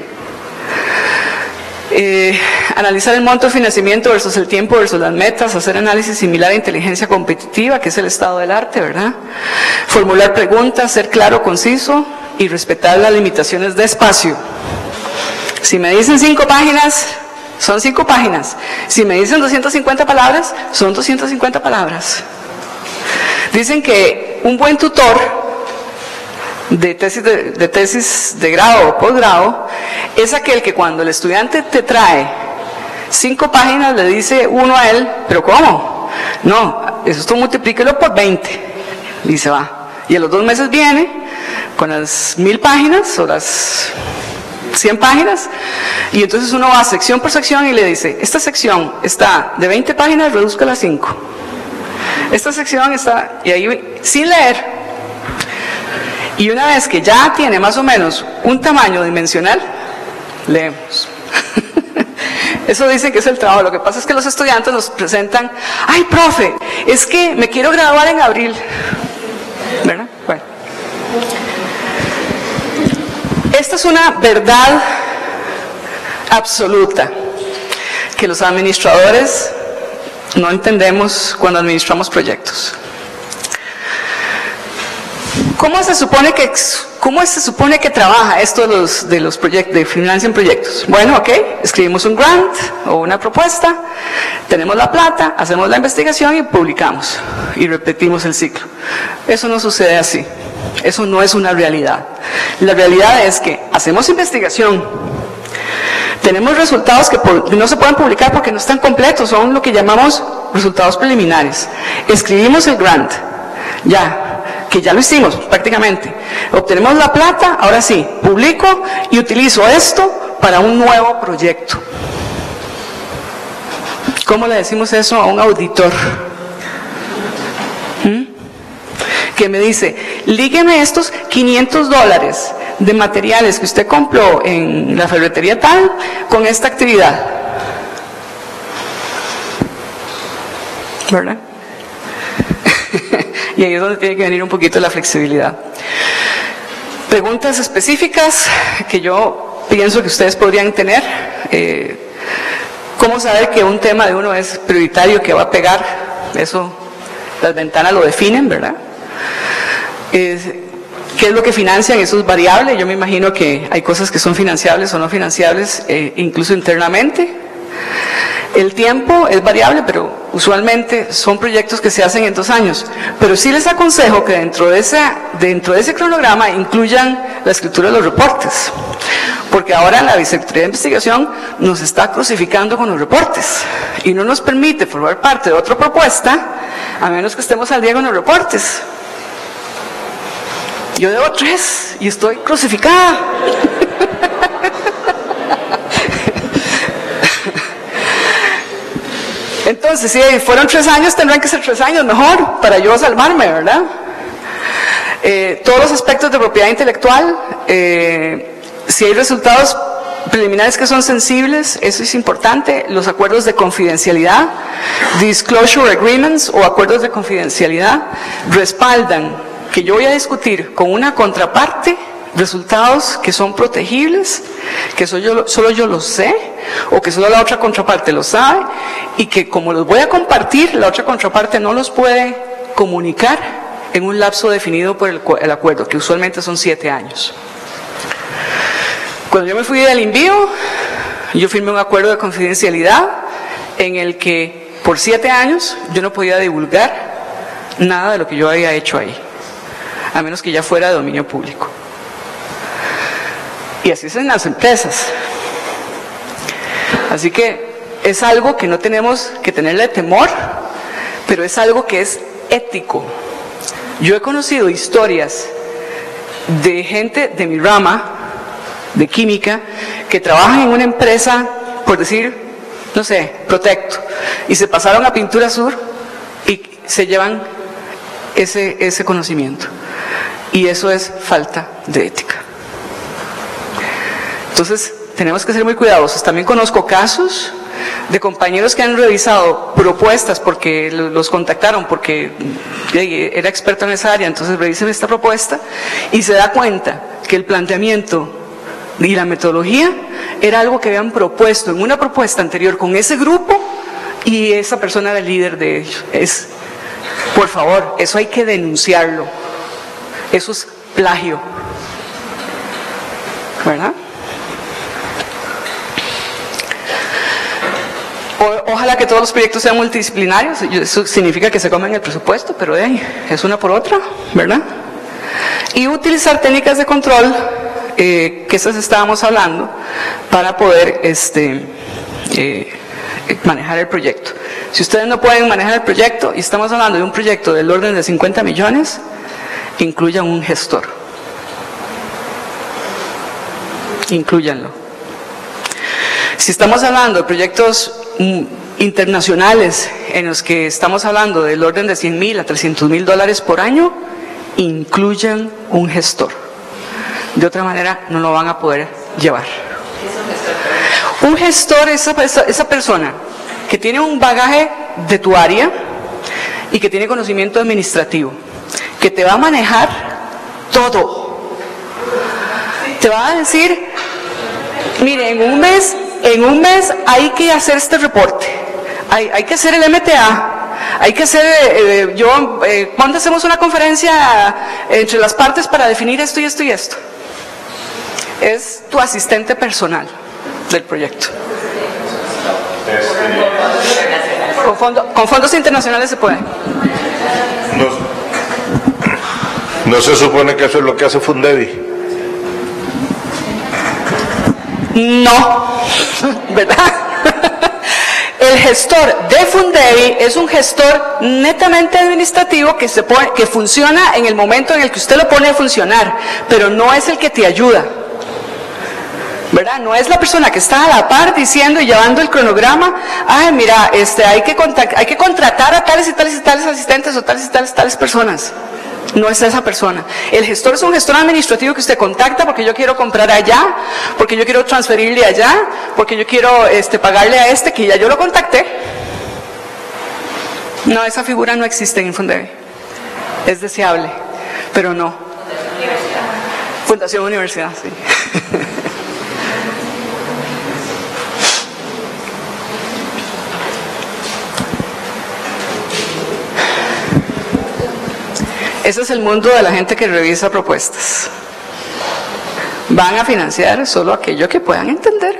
Eh, analizar el monto de financiamiento versus el tiempo versus las metas, hacer análisis similar a inteligencia competitiva, que es el estado del arte, ¿verdad? Formular preguntas, ser claro, conciso y respetar las limitaciones de espacio. Si me dicen cinco páginas, son cinco páginas. Si me dicen doscientas cincuenta palabras, son doscientas cincuenta palabras. Dicen que un buen tutor de tesis de, de tesis de grado o posgrado es aquel que cuando el estudiante te trae cinco páginas le dice uno a él, ¿pero cómo? No, eso esto multiplíquelo por veinte y se va. Y a los dos meses viene con las mil páginas o las cien páginas y entonces uno va sección por sección y le dice, esta sección está de veinte páginas, reduzca a cinco. Esta sección está, y ahí sin leer. Y una vez que ya tiene más o menos un tamaño dimensional, leemos. Eso dicen que es el trabajo. Lo que pasa es que los estudiantes nos presentan, ay, profe, es que me quiero graduar en abril. ¿Verdad? Bueno. Esta es una verdad absoluta que los administradores no entendemos cuando administramos proyectos. ¿Cómo se supone que, cómo se supone que trabaja esto de los, de los proyectos, de financian proyectos? Bueno, ok, escribimos un grant o una propuesta, tenemos la plata, hacemos la investigación y publicamos y repetimos el ciclo. Eso no sucede así. Eso no es una realidad. La realidad es que hacemos investigación, tenemos resultados que no se pueden publicar porque no están completos, son lo que llamamos resultados preliminares. Escribimos el grant, ya, que ya lo hicimos prácticamente. Obtenemos la plata, ahora sí, publico y utilizo esto para un nuevo proyecto. ¿Cómo le decimos eso a un auditor? ¿Mm? Que me dice, lígueme estos quinientos dólares de materiales que usted compró en la ferretería tal con esta actividad. ¿Verdad? Y ahí es donde tiene que venir un poquito la flexibilidad. Preguntas específicas que yo pienso que ustedes podrían tener. Eh, ¿Cómo saber que un tema de uno es prioritario, que va a pegar? Eso, las ventanas lo definen, ¿verdad? Eh, ¿Qué es lo que financian? Eso es variable. Yo me imagino que hay cosas que son financiables o no financiables, eh, incluso internamente. El tiempo es variable, pero usualmente son proyectos que se hacen en dos años. Pero sí les aconsejo que dentro de ese, dentro de ese cronograma incluyan la escritura de los reportes. Porque ahora la Vicerrectoría de Investigación nos está crucificando con los reportes y no nos permite formar parte de otra propuesta a menos que estemos al día con los reportes. Yo debo tres y estoy crucificada. Entonces, si fueron tres años, tendrán que ser tres años mejor para yo salvarme, ¿verdad? Eh, todos los aspectos de propiedad intelectual, eh, si hay resultados preliminares que son sensibles, eso es importante. Los acuerdos de confidencialidad, disclosure agreements o acuerdos de confidencialidad, respaldan que yo voy a discutir con una contraparte resultados que son protegibles, que solo yo, solo yo los sé, o que solo la otra contraparte lo sabe, y que como los voy a compartir, la otra contraparte no los puede comunicar en un lapso definido por el, el acuerdo, que usualmente son siete años. Cuando yo me fui del INVIO, yo firmé un acuerdo de confidencialidad en el que por siete años yo no podía divulgar nada de lo que yo había hecho ahí, a menos que ya fuera de dominio público. Y así es en las empresas. Así que es algo que no tenemos que tenerle temor, pero es algo que es ético. Yo he conocido historias de gente de mi rama, de química, que trabajan en una empresa, por decir, no sé, Protecto, y se pasaron a Pintura Sur y se llevan ese, ese conocimiento. Y eso es falta de ética. Entonces, tenemos que ser muy cuidadosos. También conozco casos de compañeros que han revisado propuestas porque los contactaron porque era experto en esa área, entonces revisen esta propuesta y se da cuenta que el planteamiento y la metodología era algo que habían propuesto en una propuesta anterior con ese grupo y esa persona era el líder de ellos. Es, por favor, eso hay que denunciarlo. Eso es plagio, ¿verdad? O, ojalá que todos los proyectos sean multidisciplinarios. Eso significa que se comen el presupuesto, pero de ahí es una por otra, ¿verdad? Y utilizar técnicas de control, eh, que esas estábamos hablando, para poder este, eh, manejar el proyecto. Si ustedes no pueden manejar el proyecto, y estamos hablando de un proyecto del orden de cincuenta millones, incluyan un gestor. Inclúyanlo. Si estamos hablando de proyectos mm, internacionales en los que estamos hablando del orden de cien mil a trescientos mil dólares por año, incluyan un gestor. De otra manera no lo van a poder llevar. Un gestor es esa, esa, esa persona que tiene un bagaje de tu área y que tiene conocimiento administrativo, que te va a manejar todo. Te va a decir, mire, en un mes, en un mes hay que hacer este reporte, hay, hay que hacer el M T A, hay que hacer, eh, yo, eh, ¿cuándo hacemos una conferencia entre las partes para definir esto y esto y esto? Es tu asistente personal del proyecto. Con, fondo, con fondos internacionales se puede. No, no se supone que eso es lo que hace Fundevi. No, ¿verdad? El gestor de Fundevi es un gestor netamente administrativo que, se pone, que funciona en el momento en el que usted lo pone a funcionar, pero no es el que te ayuda, ¿verdad? No es la persona que está a la par diciendo y llevando el cronograma, ay, mira, este, hay, que hay que contratar a tales y tales y tales asistentes o tales y tales tales personas. No es esa persona. El gestor es un gestor administrativo que usted contacta porque yo quiero comprar allá, porque yo quiero transferirle allá, porque yo quiero este, pagarle a este que ya yo lo contacté. No, esa figura no existe en Fundevi. Es deseable, pero no. Fundación Universidad, sí. Ese es el mundo de la gente que revisa propuestas. Van a financiar solo aquello que puedan entender.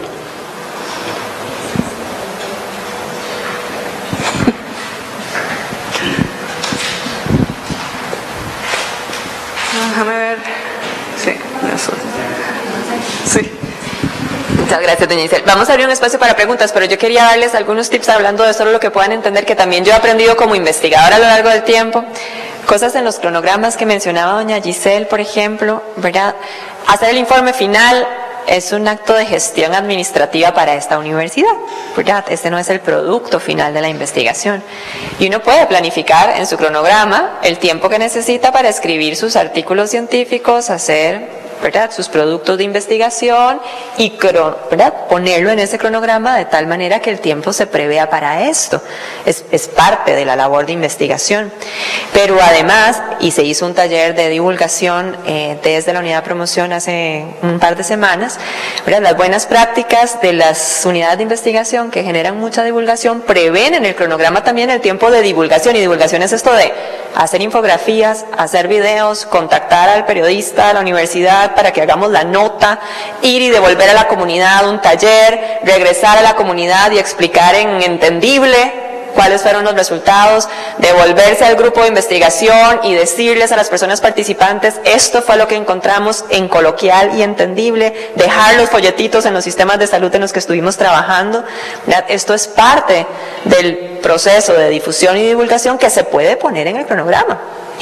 Déjame ver. Sí, eso. Sí. Muchas gracias, doña Isel. Vamos a abrir un espacio para preguntas, pero yo quería darles algunos tips hablando de solo lo que puedan entender, que también yo he aprendido como investigadora a lo largo del tiempo. Cosas en los cronogramas que mencionaba doña Giselle, por ejemplo, ¿verdad? Hacer el informe final es un acto de gestión administrativa para esta universidad, ¿verdad? Este no es el producto final de la investigación. Y uno puede planificar en su cronograma el tiempo que necesita para escribir sus artículos científicos, hacer, ¿verdad?, sus productos de investigación y, ¿verdad?, ponerlo en ese cronograma de tal manera que el tiempo se prevea para esto. Es, es parte de la labor de investigación. Pero además, y se hizo un taller de divulgación eh, desde la unidad de promoción hace un par de semanas, ¿verdad?, las buenas prácticas de las unidades de investigación que generan mucha divulgación prevén en el cronograma también el tiempo de divulgación. Y divulgación es esto de hacer infografías, hacer videos, contactar al periodista de la universidad para que hagamos la nota, ir y devolver a la comunidad un taller, regresar a la comunidad y explicar en entendible cuáles fueron los resultados, devolverse al grupo de investigación y decirles a las personas participantes, esto fue lo que encontramos en coloquial y entendible, dejar los folletitos en los sistemas de salud en los que estuvimos trabajando. Esto es parte del proceso de difusión y divulgación que se puede poner en el cronograma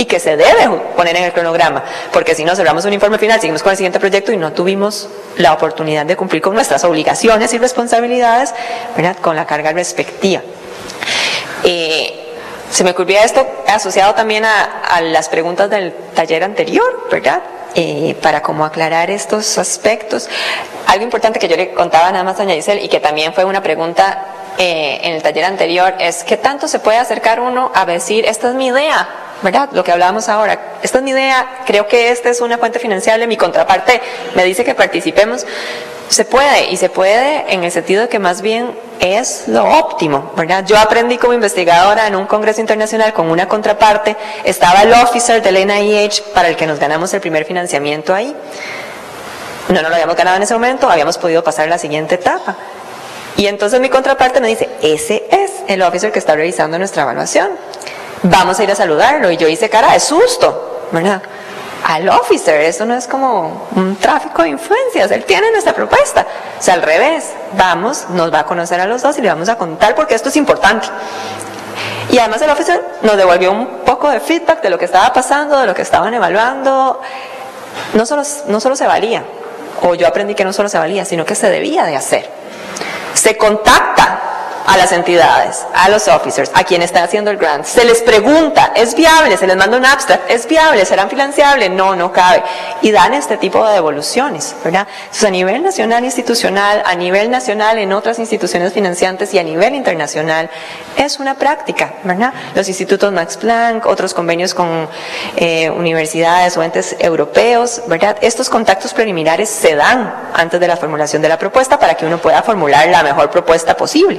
y que se debe poner en el cronograma, porque si no cerramos un informe final, seguimos con el siguiente proyecto y no tuvimos la oportunidad de cumplir con nuestras obligaciones y responsabilidades, ¿verdad?, con la carga respectiva. Eh, se me ocurría esto asociado también a, a las preguntas del taller anterior, ¿verdad?, Eh, para como aclarar estos aspectos. Algo importante que yo le contaba nada más a doña Giselle y que también fue una pregunta eh, en el taller anterior es ¿qué tanto se puede acercar uno a decir esta es mi idea? ¿Verdad? Lo que hablábamos ahora, esta es mi idea, creo que esta es una fuente financiable, mi contraparte me dice que participemos. Se puede, y se puede en el sentido de que más bien es lo óptimo, ¿verdad? Yo aprendí como investigadora en un congreso internacional con una contraparte, estaba el officer del N I H para el que nos ganamos el primer financiamiento ahí. No nos lo habíamos ganado en ese momento, habíamos podido pasar a la siguiente etapa. Y entonces mi contraparte me dice, ese es el officer que está revisando nuestra evaluación. Vamos a ir a saludarlo. Y yo hice cara de susto, ¿verdad? Al officer, eso no es como un tráfico de influencias, él tiene nuestra propuesta. O sea, al revés, vamos, nos va a conocer a los dos y le vamos a contar porque esto es importante. Y además el officer nos devolvió un poco de feedback de lo que estaba pasando, de lo que estaban evaluando. No solo, no solo se valía, o yo aprendí que no solo se valía, sino que se debía de hacer. Se contacta a las entidades, a los officers, a quien está haciendo el grant, se les pregunta, ¿es viable? Se les manda un abstract, ¿es viable? ¿Serán financiables? No, no cabe. Y dan este tipo de devoluciones, ¿verdad? Entonces, a nivel nacional institucional, a nivel nacional en otras instituciones financiantes y a nivel internacional, es una práctica, ¿verdad? Los institutos Max Planck, otros convenios con eh, universidades o entes europeos, ¿verdad? Estos contactos preliminares se dan antes de la formulación de la propuesta para que uno pueda formular la mejor propuesta posible.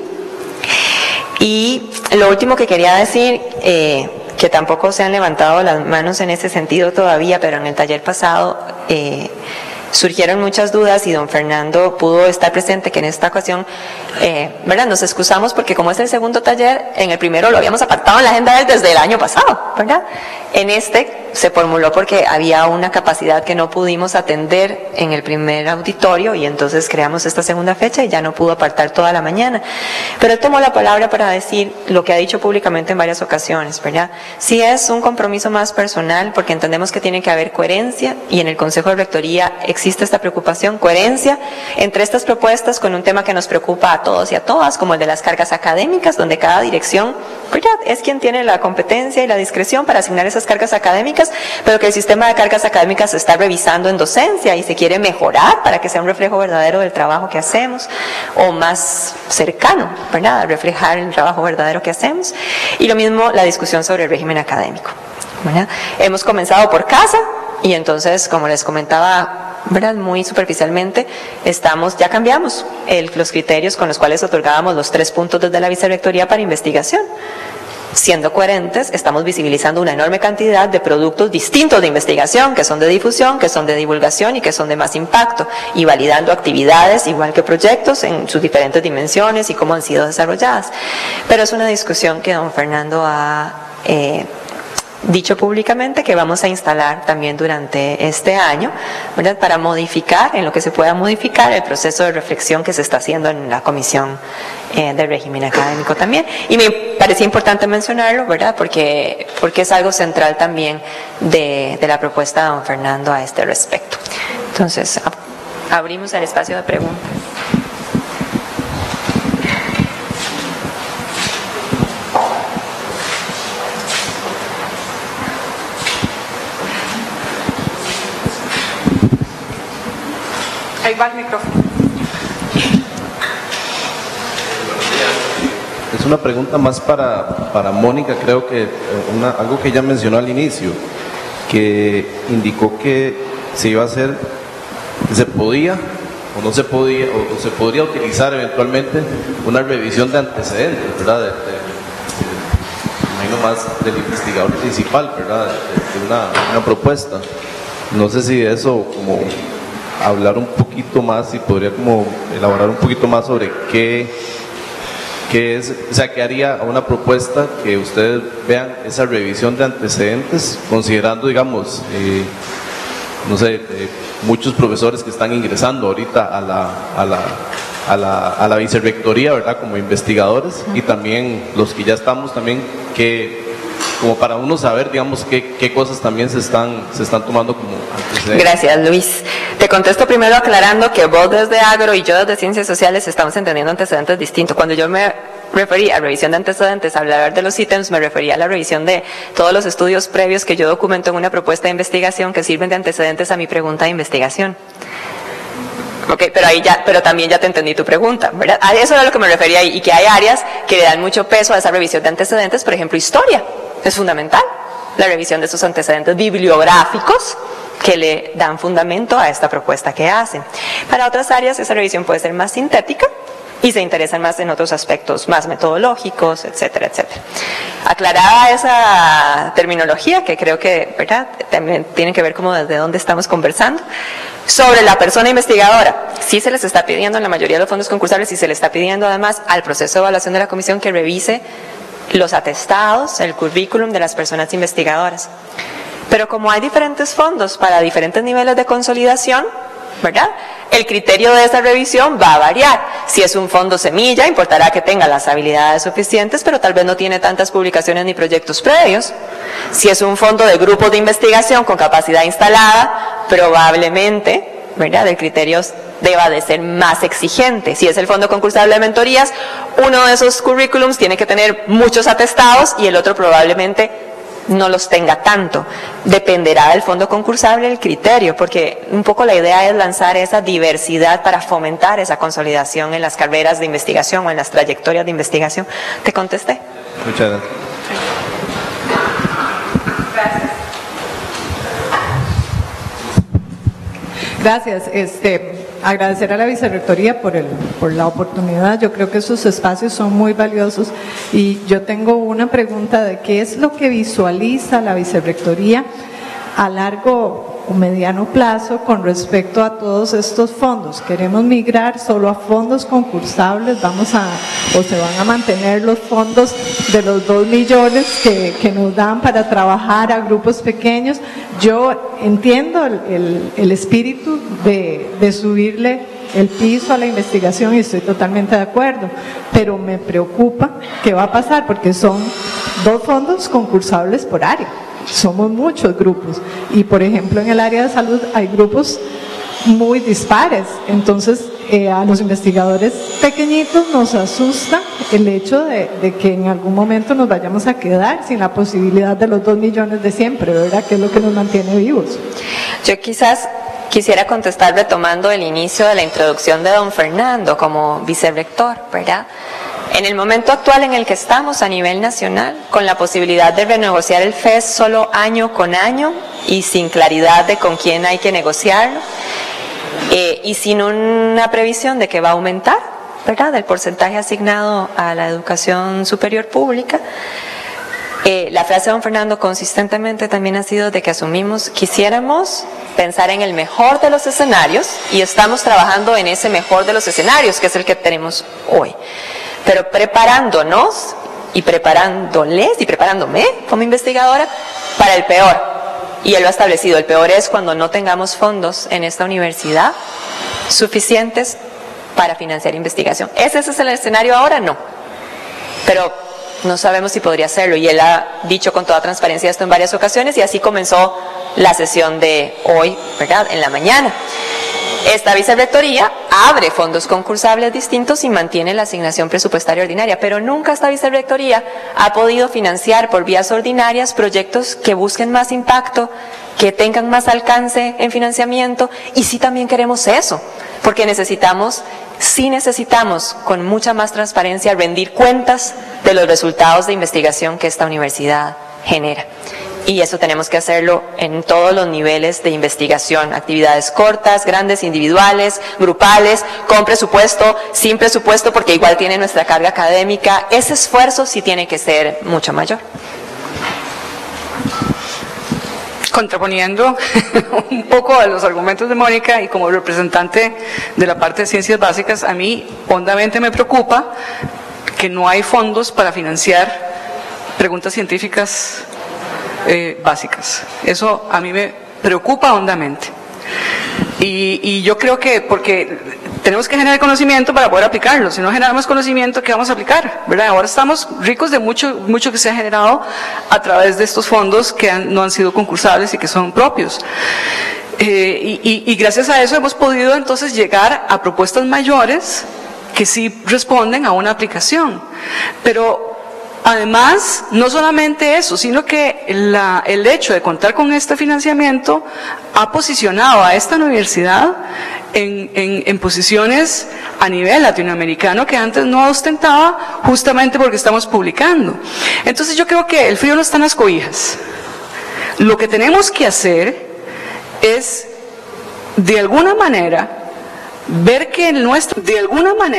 Y lo último que quería decir, eh, que tampoco se han levantado las manos en ese sentido todavía, pero en el taller pasado eh, surgieron muchas dudas y don Fernando pudo estar presente, que en esta ocasión, eh, ¿verdad?, nos excusamos porque como es el segundo taller, en el primero lo habíamos apartado en la agenda desde el año pasado, ¿verdad? En este se formuló porque había una capacidad que no pudimos atender en el primer auditorio y entonces creamos esta segunda fecha y ya no pudo apartar toda la mañana. Pero él tomó la palabra para decir lo que ha dicho públicamente en varias ocasiones, ¿verdad? Sí es un compromiso más personal porque entendemos que tiene que haber coherencia y en el Consejo de Rectoría existe esta preocupación, coherencia entre estas propuestas con un tema que nos preocupa a todos y a todas, como el de las cargas académicas, donde cada dirección, ¿verdad?, es quien tiene la competencia y la discreción para asignar esas cargas académicas, pero que el sistema de cargas académicas se está revisando en docencia y se quiere mejorar para que sea un reflejo verdadero del trabajo que hacemos, o más cercano, ¿verdad?, a reflejar el trabajo verdadero que hacemos. Y lo mismo la discusión sobre el régimen académico, ¿verdad? Hemos comenzado por casa y entonces, como les comentaba, ¿verdad?, muy superficialmente, estamos, ya cambiamos el, los criterios con los cuales otorgábamos los tres puntos desde la vicerrectoría para investigación. Siendo coherentes, estamos visibilizando una enorme cantidad de productos distintos de investigación, que son de difusión, que son de divulgación y que son de más impacto, y validando actividades igual que proyectos en sus diferentes dimensiones y cómo han sido desarrolladas. Pero es una discusión que don Fernando ha eh, dicho públicamente que vamos a instalar también durante este año, ¿verdad?, para modificar, en lo que se pueda modificar, el proceso de reflexión que se está haciendo en la Comisión eh, del Régimen Académico también. Y me parecía importante mencionarlo, ¿verdad?, porque, porque es algo central también de, de la propuesta de don Fernando a este respecto. Entonces, ab- abrimos el espacio de preguntas. Ahí va el micrófono. Es una pregunta más para, para Mónica, creo que una, algo que ella mencionó al inicio, que indicó que se iba a hacer, que se podía o no se podía, o, o se podría utilizar eventualmente una revisión de antecedentes, ¿verdad? De, de, de, de, más del investigador principal, ¿verdad? De, de una, una propuesta. No sé si eso como hablar un poquito más, si podría como elaborar un poquito más sobre qué, qué es, o sea, qué haría una propuesta que ustedes vean esa revisión de antecedentes, considerando, digamos, eh, no sé, eh, muchos profesores que están ingresando ahorita a la, a la, a la, a la vicerrectoría, ¿verdad?, como investigadores, y también los que ya estamos también, que como para uno saber, digamos, qué, qué cosas también se están, se están tomando como antecedentes. Gracias, Luis. Te contesto primero aclarando que vos desde Agro y yo desde Ciencias Sociales estamos entendiendo antecedentes distintos. Cuando yo me referí a revisión de antecedentes, al hablar de los ítems, me refería a la revisión de todos los estudios previos que yo documento en una propuesta de investigación que sirven de antecedentes a mi pregunta de investigación. Ok, pero ahí ya, pero también ya te entendí tu pregunta, ¿verdad? A eso era lo que me refería ahí, y que hay áreas que le dan mucho peso a esa revisión de antecedentes, por ejemplo, historia, es fundamental, la revisión de esos antecedentes bibliográficos que le dan fundamento a esta propuesta que hacen. Para otras áreas esa revisión puede ser más sintética y se interesan más en otros aspectos más metodológicos, etcétera, etcétera. Aclarada esa terminología, que creo que, ¿verdad?, también tiene que ver como desde dónde estamos conversando. Sobre la persona investigadora, sí se les está pidiendo en la mayoría de los fondos concursables y se le está pidiendo además al proceso de evaluación de la comisión que revise los atestados, el currículum de las personas investigadoras. Pero como hay diferentes fondos para diferentes niveles de consolidación, ¿verdad?, el criterio de esa revisión va a variar. Si es un fondo semilla, importará que tenga las habilidades suficientes, pero tal vez no tiene tantas publicaciones ni proyectos previos. Si es un fondo de grupos de investigación con capacidad instalada, probablemente, ¿verdad?, el criterio deba de ser más exigente. Si es el fondo concursable de mentorías, uno de esos currículums tiene que tener muchos atestados y el otro probablemente no los tenga tanto. Dependerá del fondo concursable el criterio, porque un poco la idea es lanzar esa diversidad para fomentar esa consolidación en las carreras de investigación o en las trayectorias de investigación. ¿Te contesté? Muchas gracias. Gracias. Este, agradecer a la Vicerrectoría por, el, por la oportunidad. Yo creo que esos espacios son muy valiosos y yo tengo una pregunta de qué es lo que visualiza la Vicerrectoría a largo o mediano plazo con respecto a todos estos fondos. Queremos migrar solo a fondos concursables, vamos a, o se van a mantener los fondos de los dos millones que, que nos dan para trabajar a grupos pequeños. Yo entiendo el, el, el espíritu de, de subirle el piso a la investigación y estoy totalmente de acuerdo, pero me preocupa qué va a pasar porque son dos fondos concursables por área. Somos muchos grupos y por ejemplo en el área de salud hay grupos muy dispares, entonces eh, a los investigadores pequeñitos nos asusta el hecho de, de que en algún momento nos vayamos a quedar sin la posibilidad de los dos millones de siempre, ¿verdad? Que es lo que nos mantiene vivos. Yo quizás quisiera contestar retomando el inicio de la introducción de don Fernando como vicerrector, ¿verdad? En el momento actual en el que estamos a nivel nacional, con la posibilidad de renegociar el F E S solo año con año y sin claridad de con quién hay que negociarlo, eh, y sin una previsión de que va a aumentar, ¿verdad?, el porcentaje asignado a la educación superior pública, eh, la frase de don Fernando consistentemente también ha sido de que asumimos, quisiéramos pensar en el mejor de los escenarios y estamos trabajando en ese mejor de los escenarios, que es el que tenemos hoy. Pero preparándonos y preparándoles y preparándome como investigadora para el peor. Y él lo ha establecido, el peor es cuando no tengamos fondos en esta universidad suficientes para financiar investigación. ¿Ese, ese es el escenario ahora? No. Pero no sabemos si podría hacerlo y él ha dicho con toda transparencia esto en varias ocasiones y así comenzó la sesión de hoy, ¿verdad?, en la mañana. Esta vicerrectoría abre fondos concursables distintos y mantiene la asignación presupuestaria ordinaria, pero nunca esta vicerrectoría ha podido financiar por vías ordinarias proyectos que busquen más impacto, que tengan más alcance en financiamiento, y sí también queremos eso, porque necesitamos, sí necesitamos con mucha más transparencia rendir cuentas de los resultados de investigación que esta universidad genera. Y eso tenemos que hacerlo en todos los niveles de investigación, actividades cortas, grandes, individuales, grupales, con presupuesto, sin presupuesto, porque igual tiene nuestra carga académica. Ese esfuerzo sí tiene que ser mucho mayor. Contraponiendo un poco a los argumentos de Mónica y como representante de la parte de ciencias básicas, a mí hondamente me preocupa que no hay fondos para financiar preguntas científicas Eh, básicas. Eso a mí me preocupa hondamente. Y, y yo creo que, porque tenemos que generar conocimiento para poder aplicarlo. Si no generamos conocimiento, ¿qué vamos a aplicar? ¿Verdad? Ahora estamos ricos de mucho, mucho que se ha generado a través de estos fondos que han, no han sido concursables y que son propios. Eh, y, y, y gracias a eso hemos podido entonces llegar a propuestas mayores que sí responden a una aplicación. Pero además, no solamente eso, sino que la, el hecho de contar con este financiamiento ha posicionado a esta universidad en, en, en posiciones a nivel latinoamericano que antes no ostentaba, justamente porque estamos publicando. Entonces yo creo que el frío no está en las cobijas. Lo que tenemos que hacer es, de alguna manera, ver que el nuestro, de alguna manera,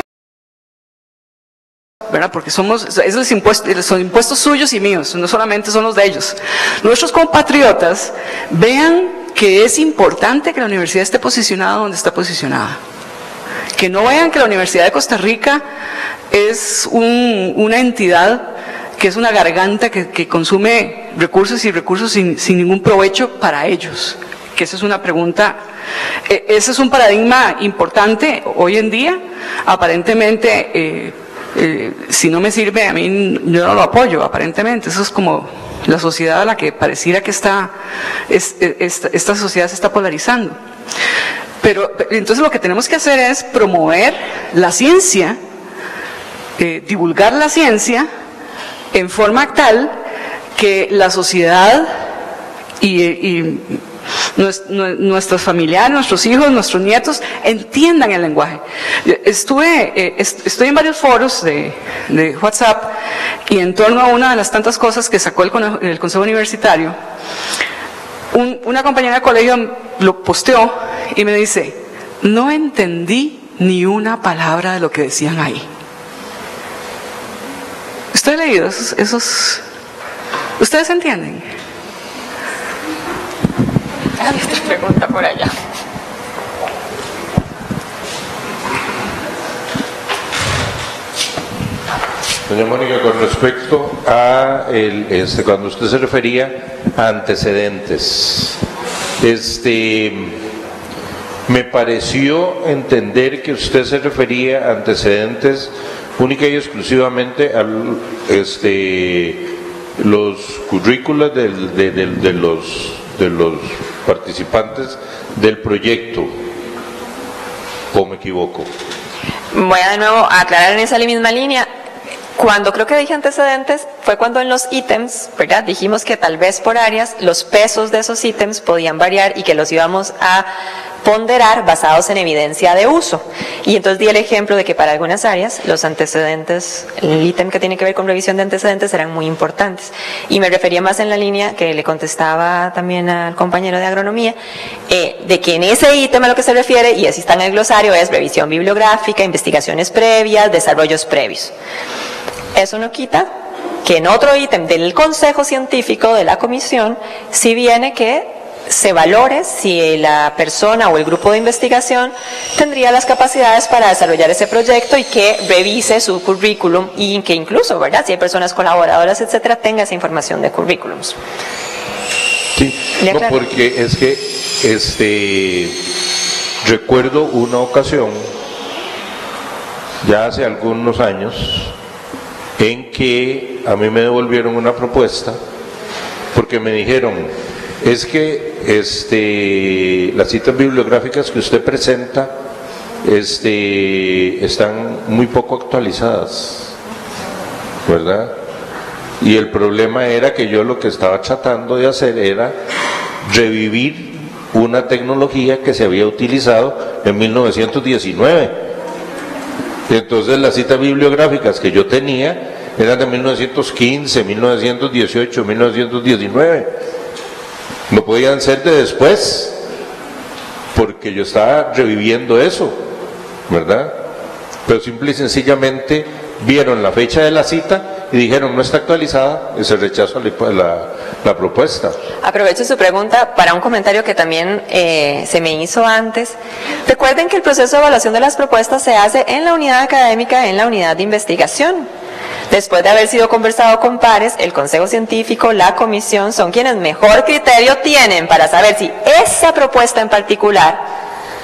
¿verdad? Porque somos, es los impuestos, son impuestos suyos y míos, no solamente son los de ellos. Nuestros compatriotas vean que es importante que la universidad esté posicionada donde está posicionada. Que no vean que la Universidad de Costa Rica es un, una entidad que es una garganta que, que consume recursos y recursos sin, sin ningún provecho para ellos. Que esa es una pregunta, eh, ese es un paradigma importante hoy en día. Aparentemente, eh, eh, si no me sirve, a mí yo no lo apoyo, aparentemente. Eso es como la sociedad a la que pareciera que está, es, es, esta sociedad se está polarizando. Pero entonces lo que tenemos que hacer es promover la ciencia, eh, divulgar la ciencia en forma tal que la sociedad y, y nuestros familiares, nuestros hijos, nuestros nietos entiendan el lenguaje. Estuve, eh, est estoy en varios foros de, de WhatsApp y en torno a una de las tantas cosas que sacó el, el Consejo Universitario, un, una compañera de colegio lo posteó y me dice: no entendí ni una palabra de lo que decían ahí. ¿Usted ha leído esos, esos? ¿Ustedes entienden? Hay otra pregunta por allá. Doña Mónica, con respecto a el, este, cuando usted se refería a antecedentes, este, me pareció entender que usted se refería a antecedentes única y exclusivamente a este, los currículos del, de, de, de los de los participantes del proyecto, ¿o me equivoco? Voy a de nuevo a aclarar en esa misma línea. Cuando creo que dije antecedentes, fue cuando en los ítems, ¿verdad? Dijimos que tal vez por áreas los pesos de esos ítems podían variar y que los íbamos a ponderar basados en evidencia de uso. Y entonces di el ejemplo de que para algunas áreas los antecedentes, el ítem que tiene que ver con revisión de antecedentes eran muy importantes. Y me refería más en la línea que le contestaba también al compañero de agronomía, eh, de que en ese ítem a lo que se refiere, y así está en el glosario, es revisión bibliográfica, investigaciones previas, desarrollos previos. Eso no quita que en otro ítem del consejo científico de la comisión sí viene que se valore si la persona o el grupo de investigación tendría las capacidades para desarrollar ese proyecto y que revise su currículum y que incluso, ¿verdad?, si hay personas colaboradoras, etcétera, tenga esa información de currículums. Sí, no, porque es que este recuerdo una ocasión, ya hace algunos años, en que a mí me devolvieron una propuesta porque me dijeron: es que este, las citas bibliográficas que usted presenta este, están muy poco actualizadas, ¿verdad? Y el problema era que yo lo que estaba tratando de hacer era revivir una tecnología que se había utilizado en mil novecientos diecinueve. Entonces las citas bibliográficas que yo tenía eran de mil novecientos quince, mil novecientos dieciocho, mil novecientos diecinueve. No podían ser de después, porque yo estaba reviviendo eso, ¿verdad? Pero simple y sencillamente vieron la fecha de la cita y dijeron: no está actualizada, y se rechazó la, la, la propuesta. Aprovecho su pregunta para un comentario que también eh, se me hizo antes. Recuerden que el proceso de evaluación de las propuestas se hace en la unidad académica, en la unidad de investigación. Después de haber sido conversado con pares, el consejo científico, la comisión, son quienes mejor criterio tienen para saber si esa propuesta en particular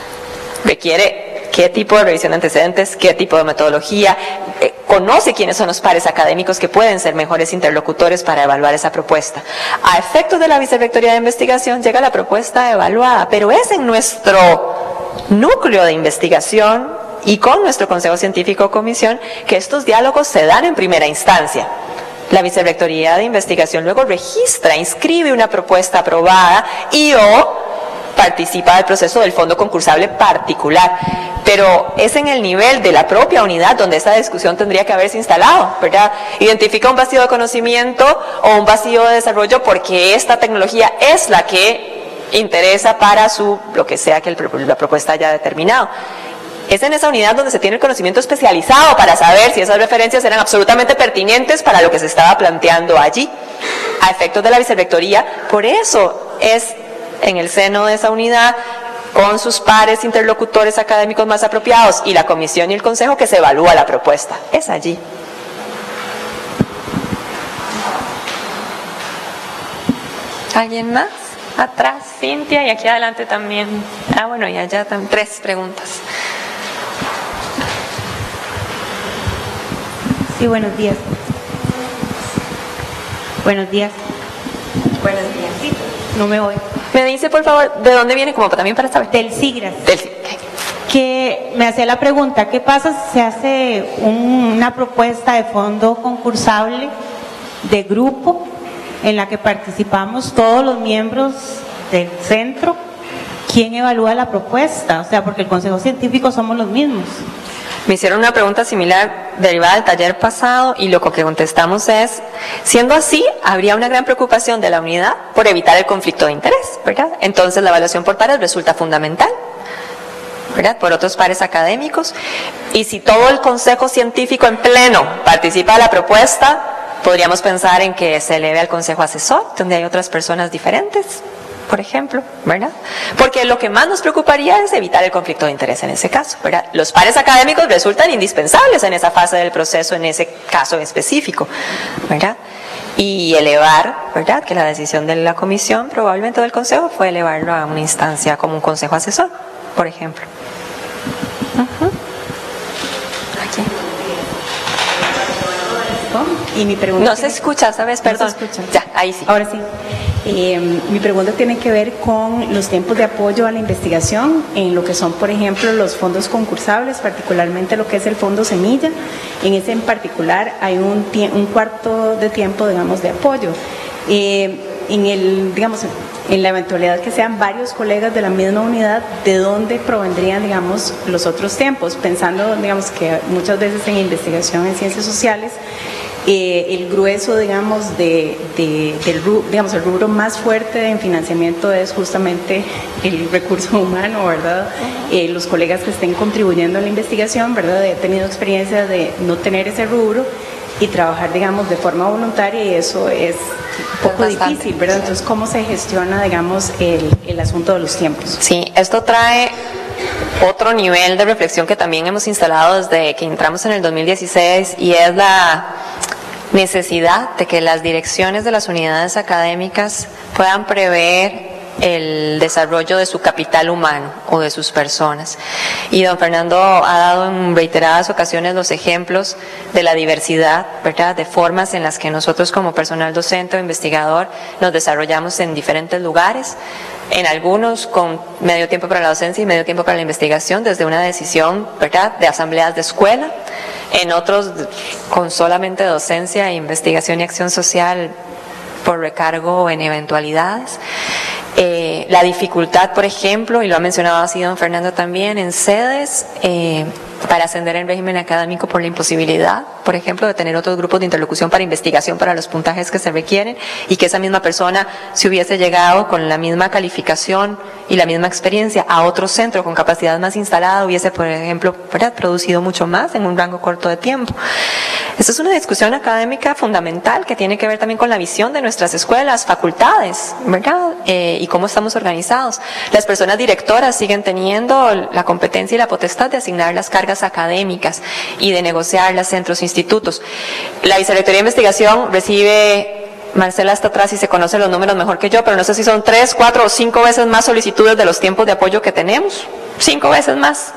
requiere qué tipo de revisión de antecedentes, qué tipo de metodología, eh, conoce quiénes son los pares académicos que pueden ser mejores interlocutores para evaluar esa propuesta. A efectos de la Vicerrectoría de Investigación llega la propuesta evaluada, pero es en nuestro núcleo de investigación y con nuestro Consejo Científico o Comisión que estos diálogos se dan en primera instancia. La Vicerrectoría de Investigación luego registra, inscribe una propuesta aprobada y o participa del proceso del fondo concursable particular, pero es en el nivel de la propia unidad donde esa discusión tendría que haberse instalado, ¿verdad? Identifica un vacío de conocimiento o un vacío de desarrollo porque esta tecnología es la que interesa para su, lo que sea que el, la propuesta haya determinado. Es en esa unidad donde se tiene el conocimiento especializado para saber si esas referencias eran absolutamente pertinentes para lo que se estaba planteando allí, a efectos de la Vicerrectoría. Por eso es en el seno de esa unidad, con sus pares interlocutores académicos más apropiados y la Comisión y el Consejo, que se evalúa la propuesta. Es allí. ¿Alguien más? Atrás, Cintia, y aquí adelante también. Ah, bueno, y allá también. Tres preguntas. Sí, buenos días. Buenos días. Buenos días. Sí, no me voy. Me dice, por favor, ¿de dónde viene? Como también para saber. Del SIGRAS. Del Que me hacía la pregunta, ¿qué pasa si se hace un, una propuesta de fondo concursable de grupo en la que participamos todos los miembros del centro? ¿Quién evalúa la propuesta? O sea, porque el Consejo Científico somos los mismos. Me hicieron una pregunta similar derivada del taller pasado y lo que contestamos es, siendo así, habría una gran preocupación de la unidad por evitar el conflicto de interés, ¿verdad? Entonces la evaluación por pares resulta fundamental, ¿verdad? Por otros pares académicos, y si todo el Consejo Científico en pleno participa de la propuesta, podríamos pensar en que se eleve al Consejo Asesor, donde hay otras personas diferentes, por ejemplo, ¿verdad? Porque lo que más nos preocuparía es evitar el conflicto de interés en ese caso, ¿verdad? Los pares académicos resultan indispensables en esa fase del proceso, en ese caso en específico, ¿verdad? Y elevar, ¿verdad? Que la decisión de la comisión, probablemente del consejo, fue elevarlo a una instancia como un consejo asesor, por ejemplo. Uh-huh. Aquí. Y mi pregunta no se escucha, ¿sabes? Perdón. No se escucha. Ya, ahí sí. Ahora sí. Eh, mi pregunta tiene que ver con los tiempos de apoyo a la investigación en lo que son, por ejemplo, los fondos concursables, particularmente lo que es el Fondo Semilla. En ese en particular hay un, un cuarto de tiempo, digamos, de apoyo. Eh, en el, digamos, en la eventualidad que sean varios colegas de la misma unidad, ¿de dónde provendrían, digamos, los otros tiempos? Pensando, digamos, que muchas veces en investigación en ciencias sociales, Eh, el grueso, digamos, de, de, del digamos, el rubro más fuerte en financiamiento es justamente el recurso humano, ¿verdad? Eh, los colegas que estén contribuyendo a la investigación, ¿verdad? He tenido experiencia de no tener ese rubro y trabajar, digamos, de forma voluntaria, y eso es un poco difícil, ¿verdad? Entonces, ¿cómo se gestiona, digamos, el, el asunto de los tiempos? Sí, esto trae otro nivel de reflexión que también hemos instalado desde que entramos en el dos mil dieciséis, y es la necesidad de que las direcciones de las unidades académicas puedan prever el desarrollo de su capital humano o de sus personas. Y don Fernando ha dado en reiteradas ocasiones los ejemplos de la diversidad, ¿verdad?, de formas en las que nosotros como personal docente o investigador nos desarrollamos en diferentes lugares, en algunos con medio tiempo para la docencia y medio tiempo para la investigación, desde una decisión, ¿verdad?, de asambleas de escuela, en otros con solamente docencia e investigación y acción social por recargo en eventualidades. Eh, la dificultad, por ejemplo, y lo ha mencionado así don Fernando también, en sedes eh, para ascender en régimen académico por la imposibilidad, por ejemplo, de tener otros grupos de interlocución para investigación para los puntajes que se requieren, y que esa misma persona, si hubiese llegado con la misma calificación y la misma experiencia a otro centro con capacidad más instalada, hubiese, por ejemplo, ¿verdad?, producido mucho más en un rango corto de tiempo. Esta es una discusión académica fundamental que tiene que ver también con la visión de nuestras escuelas, facultades, ¿verdad?, eh, y cómo estamos organizados. Las personas directoras siguen teniendo la competencia y la potestad de asignar las cargas académicas y de negociar los centros institutos. La Vicerrectoría de Investigación recibe, Marcela está atrás y se conoce los números mejor que yo, pero no sé si son tres, cuatro o cinco veces más solicitudes de los tiempos de apoyo que tenemos, cinco veces más.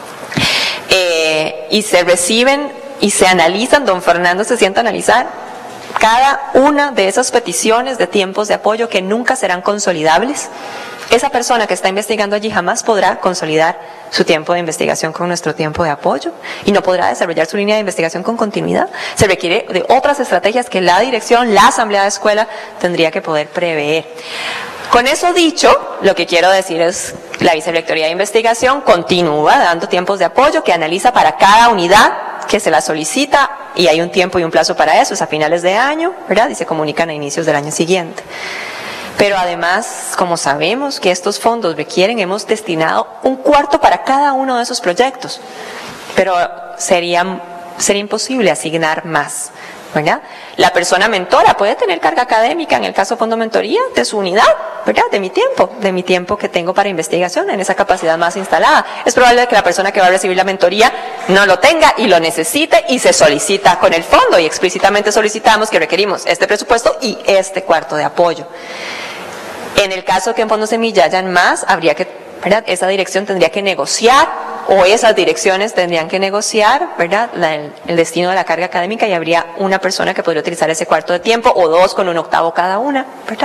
Eh, y se reciben y se analizan, don Fernando se sienta a analizar cada una de esas peticiones de tiempos de apoyo que nunca serán consolidables. Esa persona que está investigando allí jamás podrá consolidar su tiempo de investigación con nuestro tiempo de apoyo y no podrá desarrollar su línea de investigación con continuidad. Se requiere de otras estrategias que la dirección, la asamblea de escuela tendría que poder prever. Con eso dicho, lo que quiero decir es que la Vicerrectoría de Investigación continúa dando tiempos de apoyo que analiza para cada unidad que se la solicita y hay un tiempo y un plazo para eso, es a finales de año, ¿verdad? Y se comunican a inicios del año siguiente. Pero además, como sabemos que estos fondos requieren, hemos destinado un cuarto para cada uno de esos proyectos, pero sería, sería imposible asignar más, ¿verdad? La persona mentora puede tener carga académica, en el caso Fondo Mentoría, de su unidad, ¿verdad? De mi tiempo, de mi tiempo que tengo para investigación, en esa capacidad más instalada. Es probable que la persona que va a recibir la mentoría no lo tenga y lo necesite y se solicita con el fondo y explícitamente solicitamos que requerimos este presupuesto y este cuarto de apoyo. En el caso que en Fondo Semilla hayan más, habría que, ¿verdad? Esa dirección tendría que negociar o esas direcciones tendrían que negociar, ¿verdad? La, el, el destino de la carga académica y habría una persona que podría utilizar ese cuarto de tiempo o dos con un octavo cada una, ¿verdad?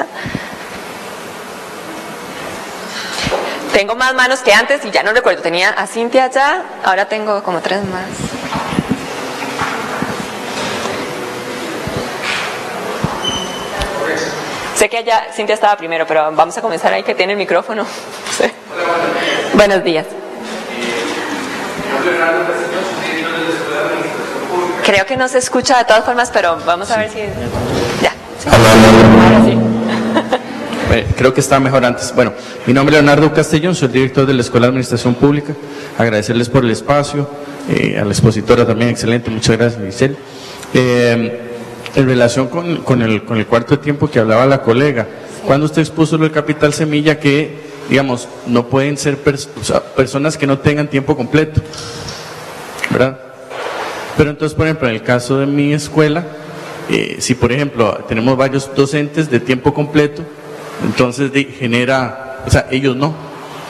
Tengo más manos que antes y ya no recuerdo, tenía a Cintia allá, ahora tengo como tres más. Sé que allá Cintia estaba primero, pero vamos a comenzar ahí que tiene el micrófono. Sí. Buenos días. Creo que no se escucha de todas formas, pero vamos a ver si... Ya. Sí. Ahora sí. Eh, creo que estaba mejor antes. Bueno, mi nombre es Leonardo Castellón, soy director de la Escuela de Administración Pública. Agradecerles por el espacio, eh, a la expositora también, excelente, muchas gracias, Giselle. Eh, en relación con, con, el, con el cuarto de tiempo que hablaba la colega, sí. Cuando usted expuso lo del capital semilla que, digamos, no pueden ser pers o sea, personas que no tengan tiempo completo, ¿verdad? Pero entonces, por ejemplo, en el caso de mi escuela, eh, si por ejemplo tenemos varios docentes de tiempo completo, entonces de, genera, o sea, ellos no.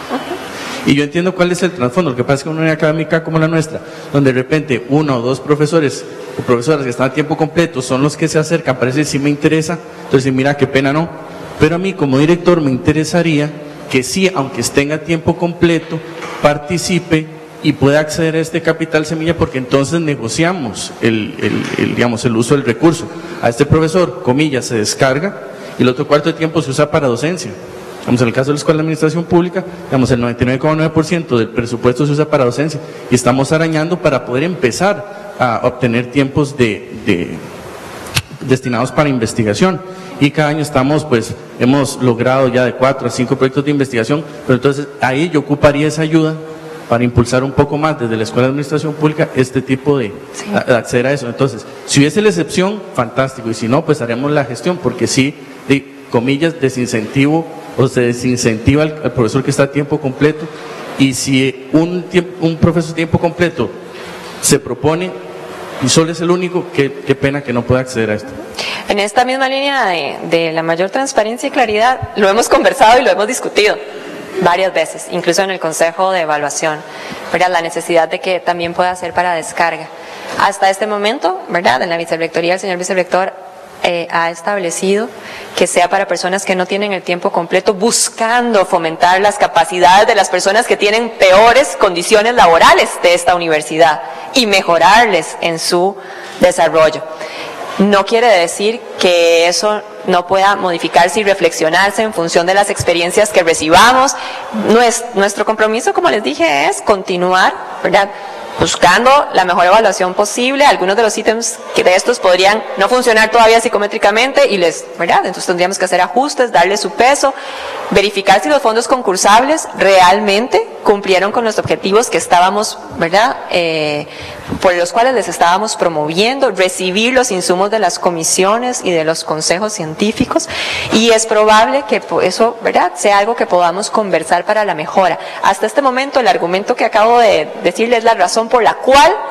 Y yo entiendo cuál es el trasfondo. Lo que pasa es que una unidad académica como la nuestra, donde de repente uno o dos profesores o profesoras que están a tiempo completo son los que se acercan, parece que sí me interesa, entonces mira, qué pena no. Pero a mí como director me interesaría que sí, aunque estén a tiempo completo, participe y pueda acceder a este capital semilla, porque entonces negociamos el, el, el, digamos, el uso del recurso. A este profesor, comillas, se descarga y el otro cuarto de tiempo se usa para docencia. Digamos, en el caso de la Escuela de Administración Pública, digamos, el noventa y nueve coma nueve por ciento del presupuesto se usa para docencia y estamos arañando para poder empezar a obtener tiempos de, de, destinados para investigación. Y cada año estamos, pues, hemos logrado ya de cuatro a cinco proyectos de investigación, pero entonces ahí yo ocuparía esa ayuda para impulsar un poco más desde la Escuela de Administración Pública este tipo de, sí. a, de acceder a eso. Entonces, si hubiese la excepción, fantástico, y si no, pues haremos la gestión, porque sí, de comillas, desincentivo, o se desincentiva al, al profesor que está a tiempo completo, y si un, un profesor a tiempo completo se propone y solo es el único, qué, qué pena que no pueda acceder a esto. En esta misma línea de, de la mayor transparencia y claridad, lo hemos conversado y lo hemos discutido varias veces, incluso en el Consejo de Evaluación, ¿verdad? La necesidad de que también pueda ser para descarga. Hasta este momento, ¿verdad? En la vicerrectoría, el señor vicerrector eh, ha establecido que sea para personas que no tienen el tiempo completo, buscando fomentar las capacidades de las personas que tienen peores condiciones laborales de esta universidad y mejorarles en su desarrollo. No quiere decir que eso no pueda modificarse y reflexionarse en función de las experiencias que recibamos. Nuestro compromiso, como les dije, es continuar, ¿verdad?, buscando la mejor evaluación posible. Algunos de los ítems que de estos podrían no funcionar todavía psicométricamente y les, ¿verdad?, entonces tendríamos que hacer ajustes, darle su peso, verificar si los fondos concursables realmente cumplieron con los objetivos que estábamos, ¿verdad?, eh, por los cuales les estábamos promoviendo, recibir los insumos de las comisiones y de los consejos científicos, y es probable que eso, ¿verdad?, sea algo que podamos conversar para la mejora. Hasta este momento el argumento que acabo de decirles es la razón por la cual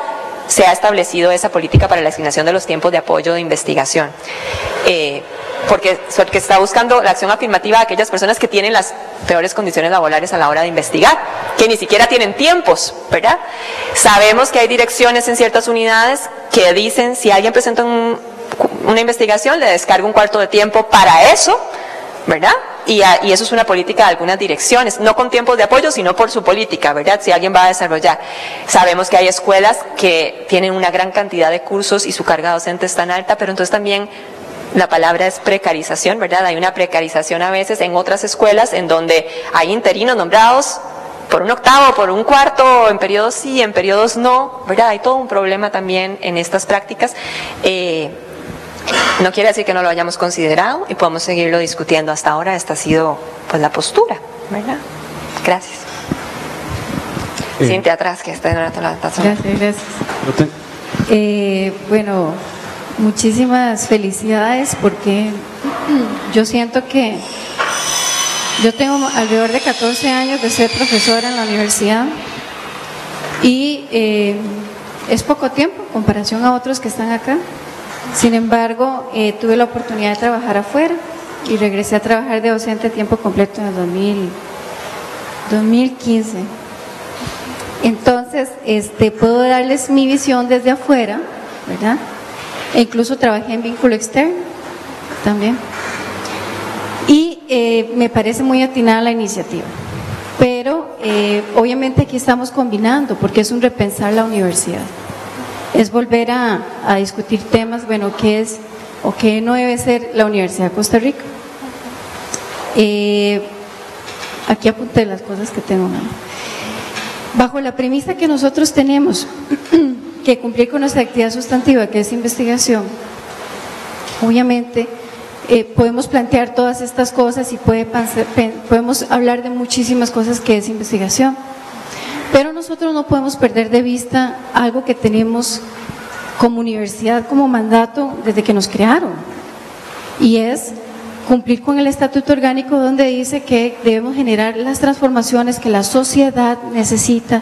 se ha establecido esa política para la asignación de los tiempos de apoyo de investigación. Eh, porque, porque está buscando la acción afirmativa de aquellas personas que tienen las peores condiciones laborales a la hora de investigar, que ni siquiera tienen tiempos, ¿verdad? Sabemos que hay direcciones en ciertas unidades que dicen, si alguien presenta un, una investigación, le descarga un cuarto de tiempo para eso, ¿verdad? Y, a, y eso es una política de algunas direcciones, no con tiempos de apoyo, sino por su política, ¿verdad? Si alguien va a desarrollar. Sabemos que hay escuelas que tienen una gran cantidad de cursos y su carga docente es tan alta, pero entonces también la palabra es precarización, ¿verdad? Hay una precarización a veces en otras escuelas en donde hay interinos nombrados por un octavo, por un cuarto, en periodos sí, en periodos no, ¿verdad? Hay todo un problema también en estas prácticas. Eh, no quiere decir que no lo hayamos considerado y podemos seguirlo discutiendo. Hasta ahora esta ha sido pues la postura, ¿verdad? Gracias. Eh. Cintia atrás, que está en la Gracias, gracias. Eh, bueno, muchísimas felicidades porque yo siento que yo tengo alrededor de catorce años de ser profesora en la universidad y eh, es poco tiempo en comparación a otros que están acá. Sin embargo, eh, tuve la oportunidad de trabajar afuera y regresé a trabajar de docente a tiempo completo en el dos mil quince. Entonces, este, puedo darles mi visión desde afuera, ¿verdad? E incluso trabajé en vínculo externo también. Y eh, me parece muy atinada la iniciativa. Pero eh, obviamente aquí estamos combinando porque es un repensar la universidad. Es volver a, a discutir temas, bueno, qué es o qué no debe ser la Universidad de Costa Rica. Eh, aquí apunté las cosas que tengo. Bajo la premisa que nosotros tenemos que cumplir con nuestra actividad sustantiva, que es investigación, obviamente eh, podemos plantear todas estas cosas y puede pensar, podemos hablar de muchísimas cosas que es investigación. Pero nosotros no podemos perder de vista algo que tenemos como universidad, como mandato desde que nos crearon, y es cumplir con el estatuto orgánico donde dice que debemos generar las transformaciones que la sociedad necesita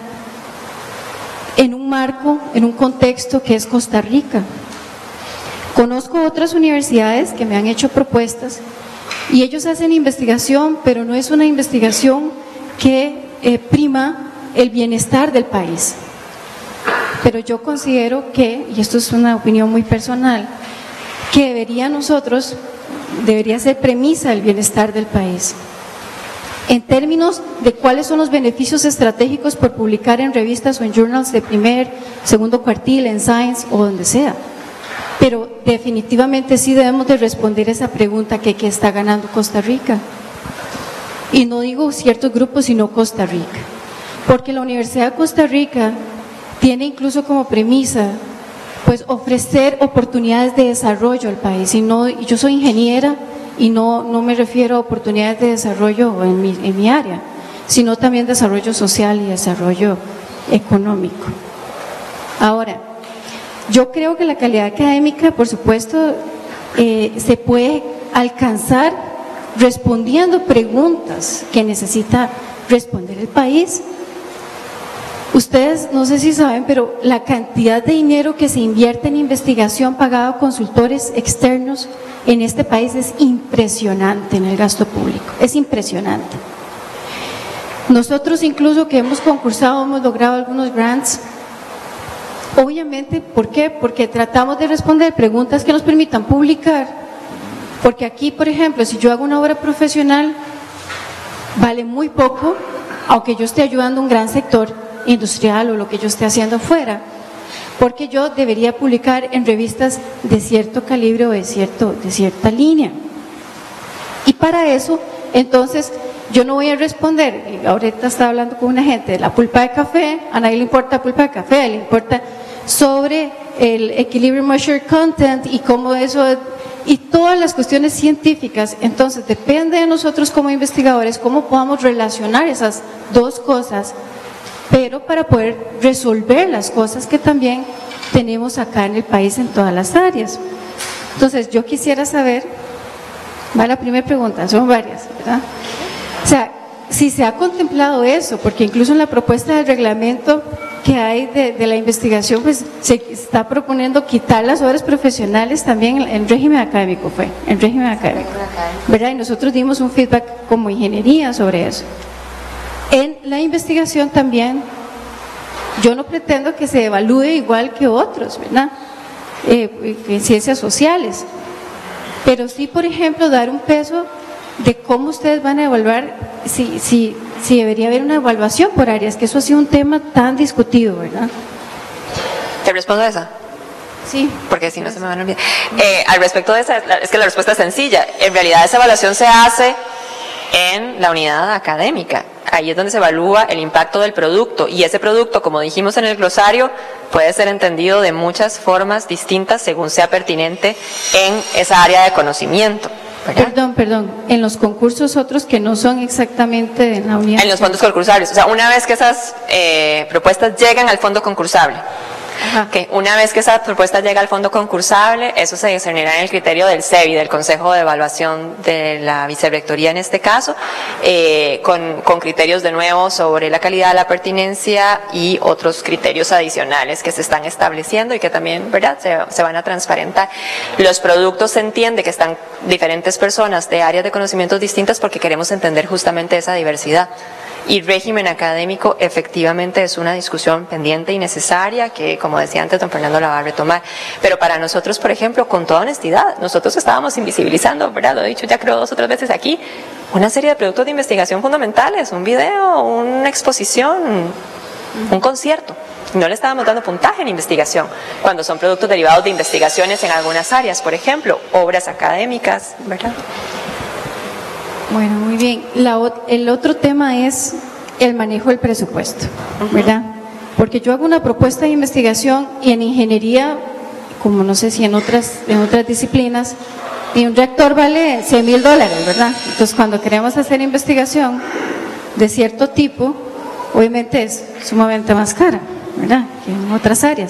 en un marco, en un contexto que es Costa Rica. Conozco otras universidades que me han hecho propuestas y ellos hacen investigación, pero no es una investigación que eh, prima el bienestar del país. Pero yo considero que, y esto es una opinión muy personal, que debería nosotros, debería ser premisa el bienestar del país. En términos de cuáles son los beneficios estratégicos por publicar en revistas o en journals de primer, segundo cuartil, en Science o donde sea. Pero definitivamente sí debemos de responder esa pregunta que ¿qué está ganando Costa Rica? Y no digo ciertos grupos, sino Costa Rica. Porque la Universidad de Costa Rica tiene incluso como premisa pues ofrecer oportunidades de desarrollo al país. Y no, yo soy ingeniera y no, no me refiero a oportunidades de desarrollo en mi, en mi área, sino también desarrollo social y desarrollo económico. Ahora, yo creo que la calidad académica, por supuesto, eh, se puede alcanzar respondiendo preguntas que necesita responder el país. Ustedes, no sé si saben, pero la cantidad de dinero que se invierte en investigación pagado a consultores externos en este país es impresionante en el gasto público, es impresionante. Nosotros incluso que hemos concursado, hemos logrado algunos grants, obviamente, ¿por qué? Porque tratamos de responder preguntas que nos permitan publicar, porque aquí, por ejemplo, si yo hago una obra profesional, vale muy poco, aunque yo esté ayudando a un gran sector industrial o lo que yo esté haciendo fuera, porque yo debería publicar en revistas de cierto calibre o de, cierto, de cierta línea. Y para eso, entonces, yo no voy a responder, ahorita estaba hablando con una gente de la pulpa de café, a nadie le importa la pulpa de café, le importa sobre el equilibrium measure content y cómo eso, y todas las cuestiones científicas. Entonces, depende de nosotros como investigadores cómo podamos relacionar esas dos cosas, pero para poder resolver las cosas que también tenemos acá en el país en todas las áreas. Entonces, yo quisiera saber, va la primera pregunta, son varias, ¿verdad? O sea, si se ha contemplado eso, porque incluso en la propuesta del reglamento que hay de, de la investigación, pues se está proponiendo quitar las obras profesionales también en, en régimen académico, fue, en régimen académico, ¿verdad? Y nosotros dimos un feedback como ingeniería sobre eso. En la investigación también, yo no pretendo que se evalúe igual que otros, ¿verdad? Eh, en ciencias sociales, pero sí, por ejemplo, dar un peso de cómo ustedes van a evaluar, si, si, si debería haber una evaluación por áreas, que eso ha sido un tema tan discutido, ¿verdad? ¿Te respondo a esa? Sí. Porque si no se me van a olvidar. Eh, al respecto de esa, es que la respuesta es sencilla. En realidad esa evaluación se hace en la unidad académica. Ahí es donde se evalúa el impacto del producto, y ese producto, como dijimos en el glosario, puede ser entendido de muchas formas distintas según sea pertinente en esa área de conocimiento, ¿verdad? Perdón, perdón, en los concursos otros que no son exactamente en la unidad. En los fondos concursables, o sea, una vez que esas eh, propuestas llegan al fondo concursable, okay, una vez que esa propuesta llega al fondo concursable, eso se discernirá en el criterio del C E B I, del Consejo de Evaluación de la Vicerrectoría en este caso, eh, con, con criterios de nuevo sobre la calidad, la pertinencia y otros criterios adicionales que se están estableciendo y que también, ¿verdad?, se, se van a transparentar. Los productos, se entiende que están diferentes personas de áreas de conocimientos distintas porque queremos entender justamente esa diversidad. Y régimen académico efectivamente es una discusión pendiente y necesaria que, como decía antes, don Fernando la va a retomar. Pero para nosotros, por ejemplo, con toda honestidad, nosotros estábamos invisibilizando, ¿verdad? Lo he dicho ya creo dos o tres veces aquí, una serie de productos de investigación fundamentales, un video, una exposición, un concierto. No le estábamos dando puntaje en investigación, cuando son productos derivados de investigaciones en algunas áreas, por ejemplo, obras académicas, ¿verdad? Bueno, muy bien. La, el otro tema es el manejo del presupuesto, ¿verdad? Porque yo hago una propuesta de investigación y en ingeniería, como no sé si en otras, en otras disciplinas, y un reactor vale cien mil dólares, ¿verdad? Entonces, cuando queremos hacer investigación de cierto tipo, obviamente es sumamente más cara, ¿verdad?, que en otras áreas.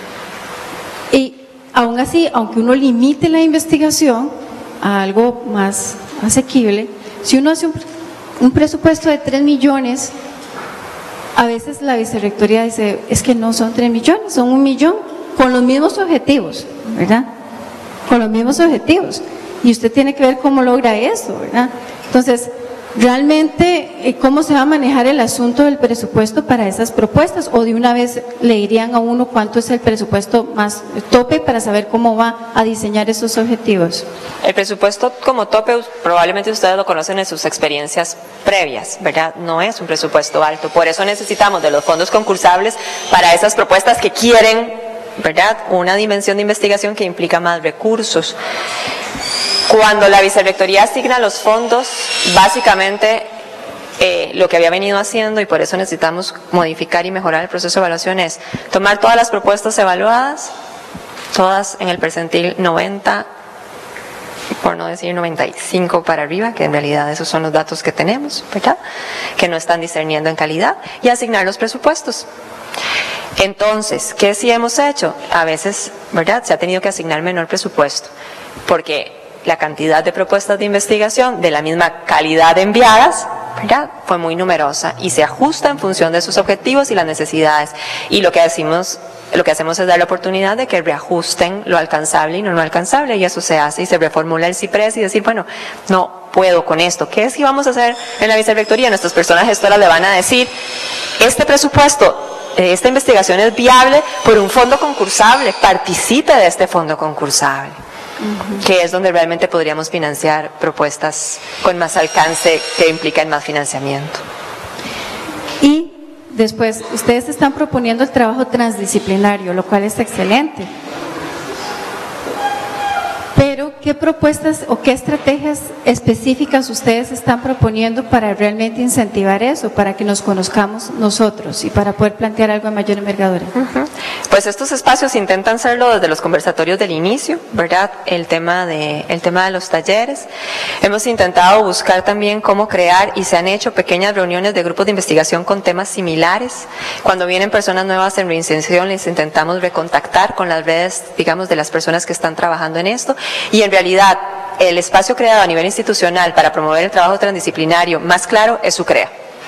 Y aún así, aunque uno limite la investigación a algo más asequible, si uno hace un, un presupuesto de tres millones, a veces la vicerrectoría dice, es que no son tres millones, son un millón, con los mismos objetivos, ¿verdad? Con los mismos objetivos. Y usted tiene que ver cómo logra eso, ¿verdad? Entonces, realmente, ¿cómo se va a manejar el asunto del presupuesto para esas propuestas? ¿O de una vez le dirían a uno cuánto es el presupuesto más tope para saber cómo va a diseñar esos objetivos? El presupuesto como tope probablemente ustedes lo conocen en sus experiencias previas, ¿verdad? No es un presupuesto alto, por eso necesitamos de los fondos concursables para esas propuestas que quieren, ¿verdad?, una dimensión de investigación que implica más recursos. Cuando la vicerrectoría asigna los fondos, básicamente eh, lo que había venido haciendo, y por eso necesitamos modificar y mejorar el proceso de evaluación, es tomar todas las propuestas evaluadas, todas en el percentil noventa, por no decir noventa y cinco para arriba, que en realidad esos son los datos que tenemos, ¿verdad?, que no están discerniendo en calidad, y asignar los presupuestos. Entonces, ¿qué sí hemos hecho? A veces, ¿verdad?, se ha tenido que asignar menor presupuesto, porque la cantidad de propuestas de investigación de la misma calidad enviadas, ¿verdad?, fue muy numerosa y se ajusta en función de sus objetivos y las necesidades. Y lo que decimos, lo que hacemos es dar la oportunidad de que reajusten lo alcanzable y no lo alcanzable, y eso se hace y se reformula el CIPRES y decir, bueno, no puedo con esto. ¿Qué es que vamos a hacer en la vicerrectoría? Nuestras personas gestoras le van a decir, este presupuesto, esta investigación es viable por un fondo concursable, participe de este fondo concursable. Uh-huh. Que es donde realmente podríamos financiar propuestas con más alcance que implican más financiamiento. Y después, ustedes están proponiendo el trabajo transdisciplinario, lo cual es excelente. Pero, ¿qué propuestas o qué estrategias específicas ustedes están proponiendo para realmente incentivar eso, para que nos conozcamos nosotros y para poder plantear algo de mayor envergadura? Uh-huh. Pues estos espacios intentan hacerlo desde los conversatorios del inicio, ¿verdad? El tema de, el tema de los talleres. Hemos intentado buscar también cómo crear, y se han hecho pequeñas reuniones de grupos de investigación con temas similares. Cuando vienen personas nuevas en reinserción, les intentamos recontactar con las redes, digamos, de las personas que están trabajando en esto. Y en realidad, el espacio creado a nivel institucional para promover el trabajo transdisciplinario más claro es SUCREA.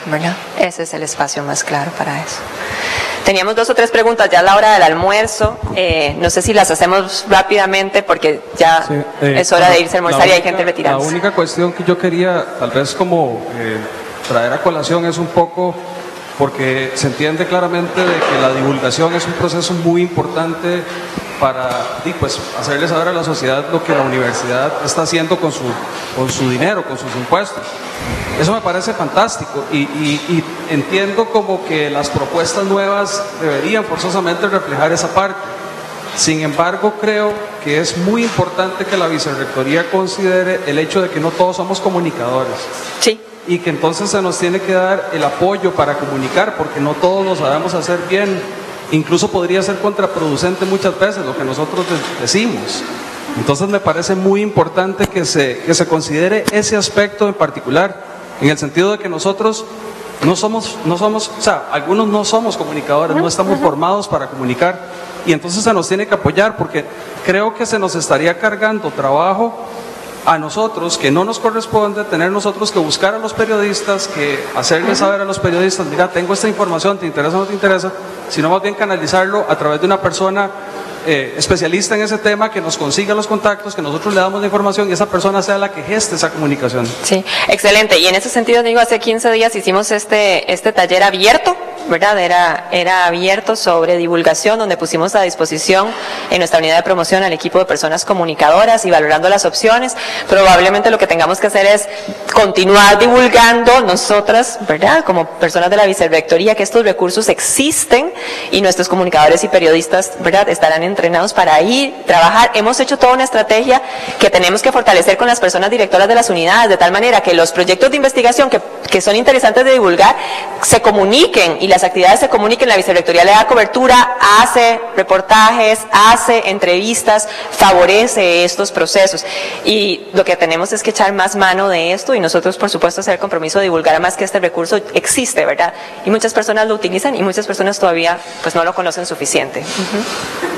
¿verdad? Ese es el espacio más claro para eso. Teníamos dos o tres preguntas ya a la hora del almuerzo. Eh, no sé si las hacemos rápidamente porque ya sí, eh, es hora de irse a almorzar y hay gente retirada. La única cuestión que yo quería tal vez como eh, traer a colación es un poco porque se entiende claramente de que la divulgación es un proceso muy importante para y pues, hacerle saber a la sociedad lo que la universidad está haciendo con su, con su dinero, con sus impuestos. Eso me parece fantástico y, y, y entiendo como que las propuestas nuevas deberían forzosamente reflejar esa parte. Sin embargo, creo que es muy importante que la vicerrectoría considere el hecho de que no todos somos comunicadores. Sí. Y que entonces se nos tiene que dar el apoyo para comunicar, porque no todos lo sabemos hacer bien. Incluso podría ser contraproducente muchas veces lo que nosotros decimos. Entonces me parece muy importante que se, que se considere ese aspecto en particular, en el sentido de que nosotros no somos, no somos, o sea, algunos no somos comunicadores, no estamos formados para comunicar, y entonces se nos tiene que apoyar, porque creo que se nos estaría cargando trabajo a nosotros, que no nos corresponde tener nosotros que buscar a los periodistas, que hacerles saber a los periodistas, mira, tengo esta información, ¿te interesa o no te interesa? Sino más bien canalizarlo a través de una persona eh, especialista en ese tema, que nos consiga los contactos, que nosotros le damos la información y esa persona sea la que geste esa comunicación. Sí, excelente. Y en ese sentido, digo, hace quince días hicimos este, este taller abierto, ¿verdad? Era, era abierto sobre divulgación, donde pusimos a disposición en nuestra unidad de promoción al equipo de personas comunicadoras y valorando las opciones. Probablemente lo que tengamos que hacer es continuar divulgando nosotras, ¿verdad? Como personas de la vicerrectoría, que estos recursos existen y nuestros comunicadores y periodistas, ¿verdad? Estarán entrenados para ir, trabajar. Hemos hecho toda una estrategia que tenemos que fortalecer con las personas directoras de las unidades, de tal manera que los proyectos de investigación que, que son interesantes de divulgar se comuniquen y las actividades se comuniquen. La vicerrectoría le da cobertura, hace reportajes, hace entrevistas, favorece estos procesos. Y lo que tenemos es que echar más mano de esto y nosotros, por supuesto, hacer el compromiso de divulgar más que este recurso existe, ¿verdad? Y muchas personas lo utilizan y muchas personas todavía pues no lo conocen suficiente. Uh-huh.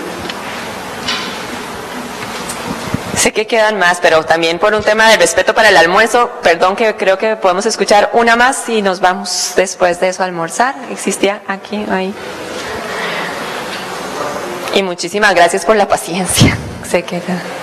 Sé que quedan más, pero también por un tema de respeto para el almuerzo, perdón, que creo que podemos escuchar una más y nos vamos después de eso a almorzar. Existía aquí, ahí. Y muchísimas gracias por la paciencia. Sé que...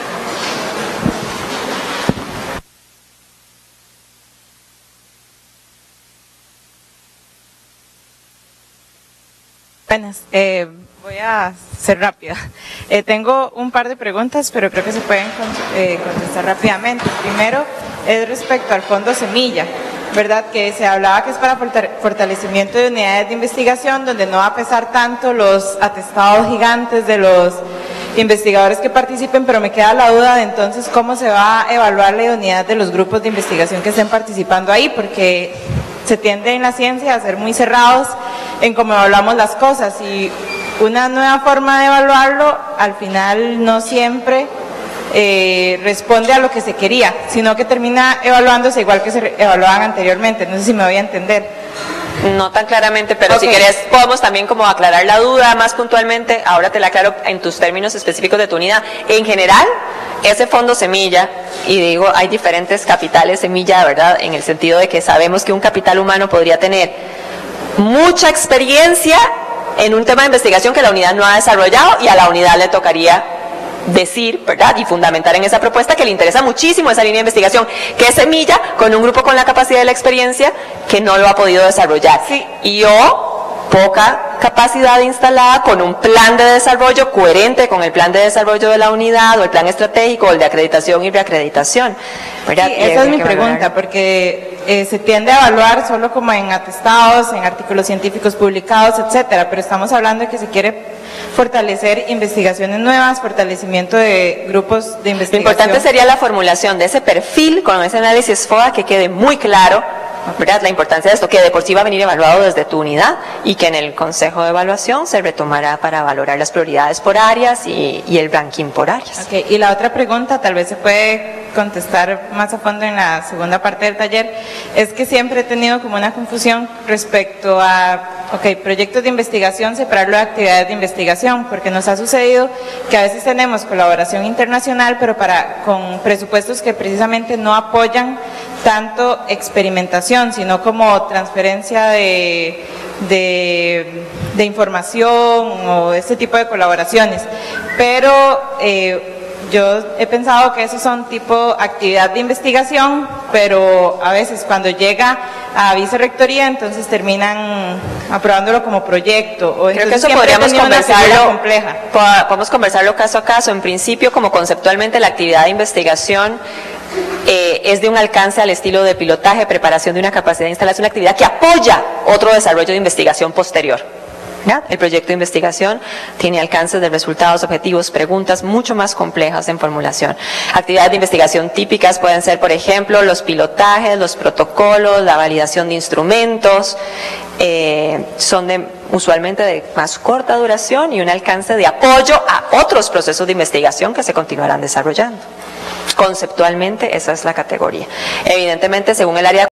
Buenas, eh, voy a ser rápida. Eh, tengo un par de preguntas, pero creo que se pueden eh, contestar rápidamente. Primero, es respecto al Fondo Semilla, ¿verdad? Que se hablaba que es para fortalecimiento de unidades de investigación, donde no va a pesar tanto los atestados gigantes de los investigadores que participen, pero me queda la duda de entonces cómo se va a evaluar la idoneidad de los grupos de investigación que estén participando ahí, porque se tiende en la ciencia a ser muy cerrados en cómo evaluamos las cosas, y una nueva forma de evaluarlo al final no siempre eh, responde a lo que se quería, sino que termina evaluándose igual que se evaluaban anteriormente. No sé si me voy a entender. No tan claramente, pero okay. Si querés podemos también como aclarar la duda más puntualmente. Ahora te la aclaro en tus términos específicos de tu unidad. En general, ese fondo semilla, y digo, hay diferentes capitales semilla, ¿verdad? En el sentido de que sabemos que un capital humano podría tener mucha experiencia en un tema de investigación que la unidad no ha desarrollado, y a la unidad le tocaría decir, ¿verdad? Y fundamentar en esa propuesta que le interesa muchísimo esa línea de investigación, que es semilla, con un grupo con la capacidad y la experiencia que no lo ha podido desarrollar. Sí. Y o poca capacidad instalada con un plan de desarrollo coherente con el plan de desarrollo de la unidad o el plan estratégico o el de acreditación y reacreditación, ¿verdad? Sí, esa es mi pregunta, porque eh, se tiende a evaluar solo como en atestados, en artículos científicos publicados, etcétera, pero estamos hablando de que se quiere fortalecer investigaciones nuevas, fortalecimiento de grupos de investigación. Lo importante sería la formulación de ese perfil con ese análisis FODA, que quede muy claro, ¿verdad?, la importancia de esto, que de por sí va a venir evaluado desde tu unidad y que en el consejo de evaluación se retomará para valorar las prioridades por áreas y, y el ranking por áreas. Okay. Y la otra pregunta tal vez se puede contestar más a fondo en la segunda parte del taller, es que siempre he tenido como una confusión respecto a, ok, proyectos de investigación, separarlo de actividades de investigación, porque nos ha sucedido que a veces tenemos colaboración internacional, pero para, con presupuestos que precisamente no apoyan tanto experimentación, sino como transferencia de, de, de información o este tipo de colaboraciones. Pero eh, yo he pensado que esos son tipo actividad de investigación, pero a veces cuando llega a vicerrectoría, entonces terminan aprobándolo como proyecto. O Creo que eso podríamos conversarlo, podemos conversarlo caso a caso. En principio, como conceptualmente, la actividad de investigación eh, es de un alcance al estilo de pilotaje, preparación de una capacidad de instalación, una actividad que apoya otro desarrollo de investigación posterior. ¿Ya? El proyecto de investigación tiene alcances de resultados, objetivos, preguntas mucho más complejas en formulación. Actividades de investigación típicas pueden ser, por ejemplo, los pilotajes, los protocolos, la validación de instrumentos, eh, son de, usualmente de más corta duración y un alcance de apoyo a otros procesos de investigación que se continuarán desarrollando. Conceptualmente esa es la categoría. Evidentemente, según el área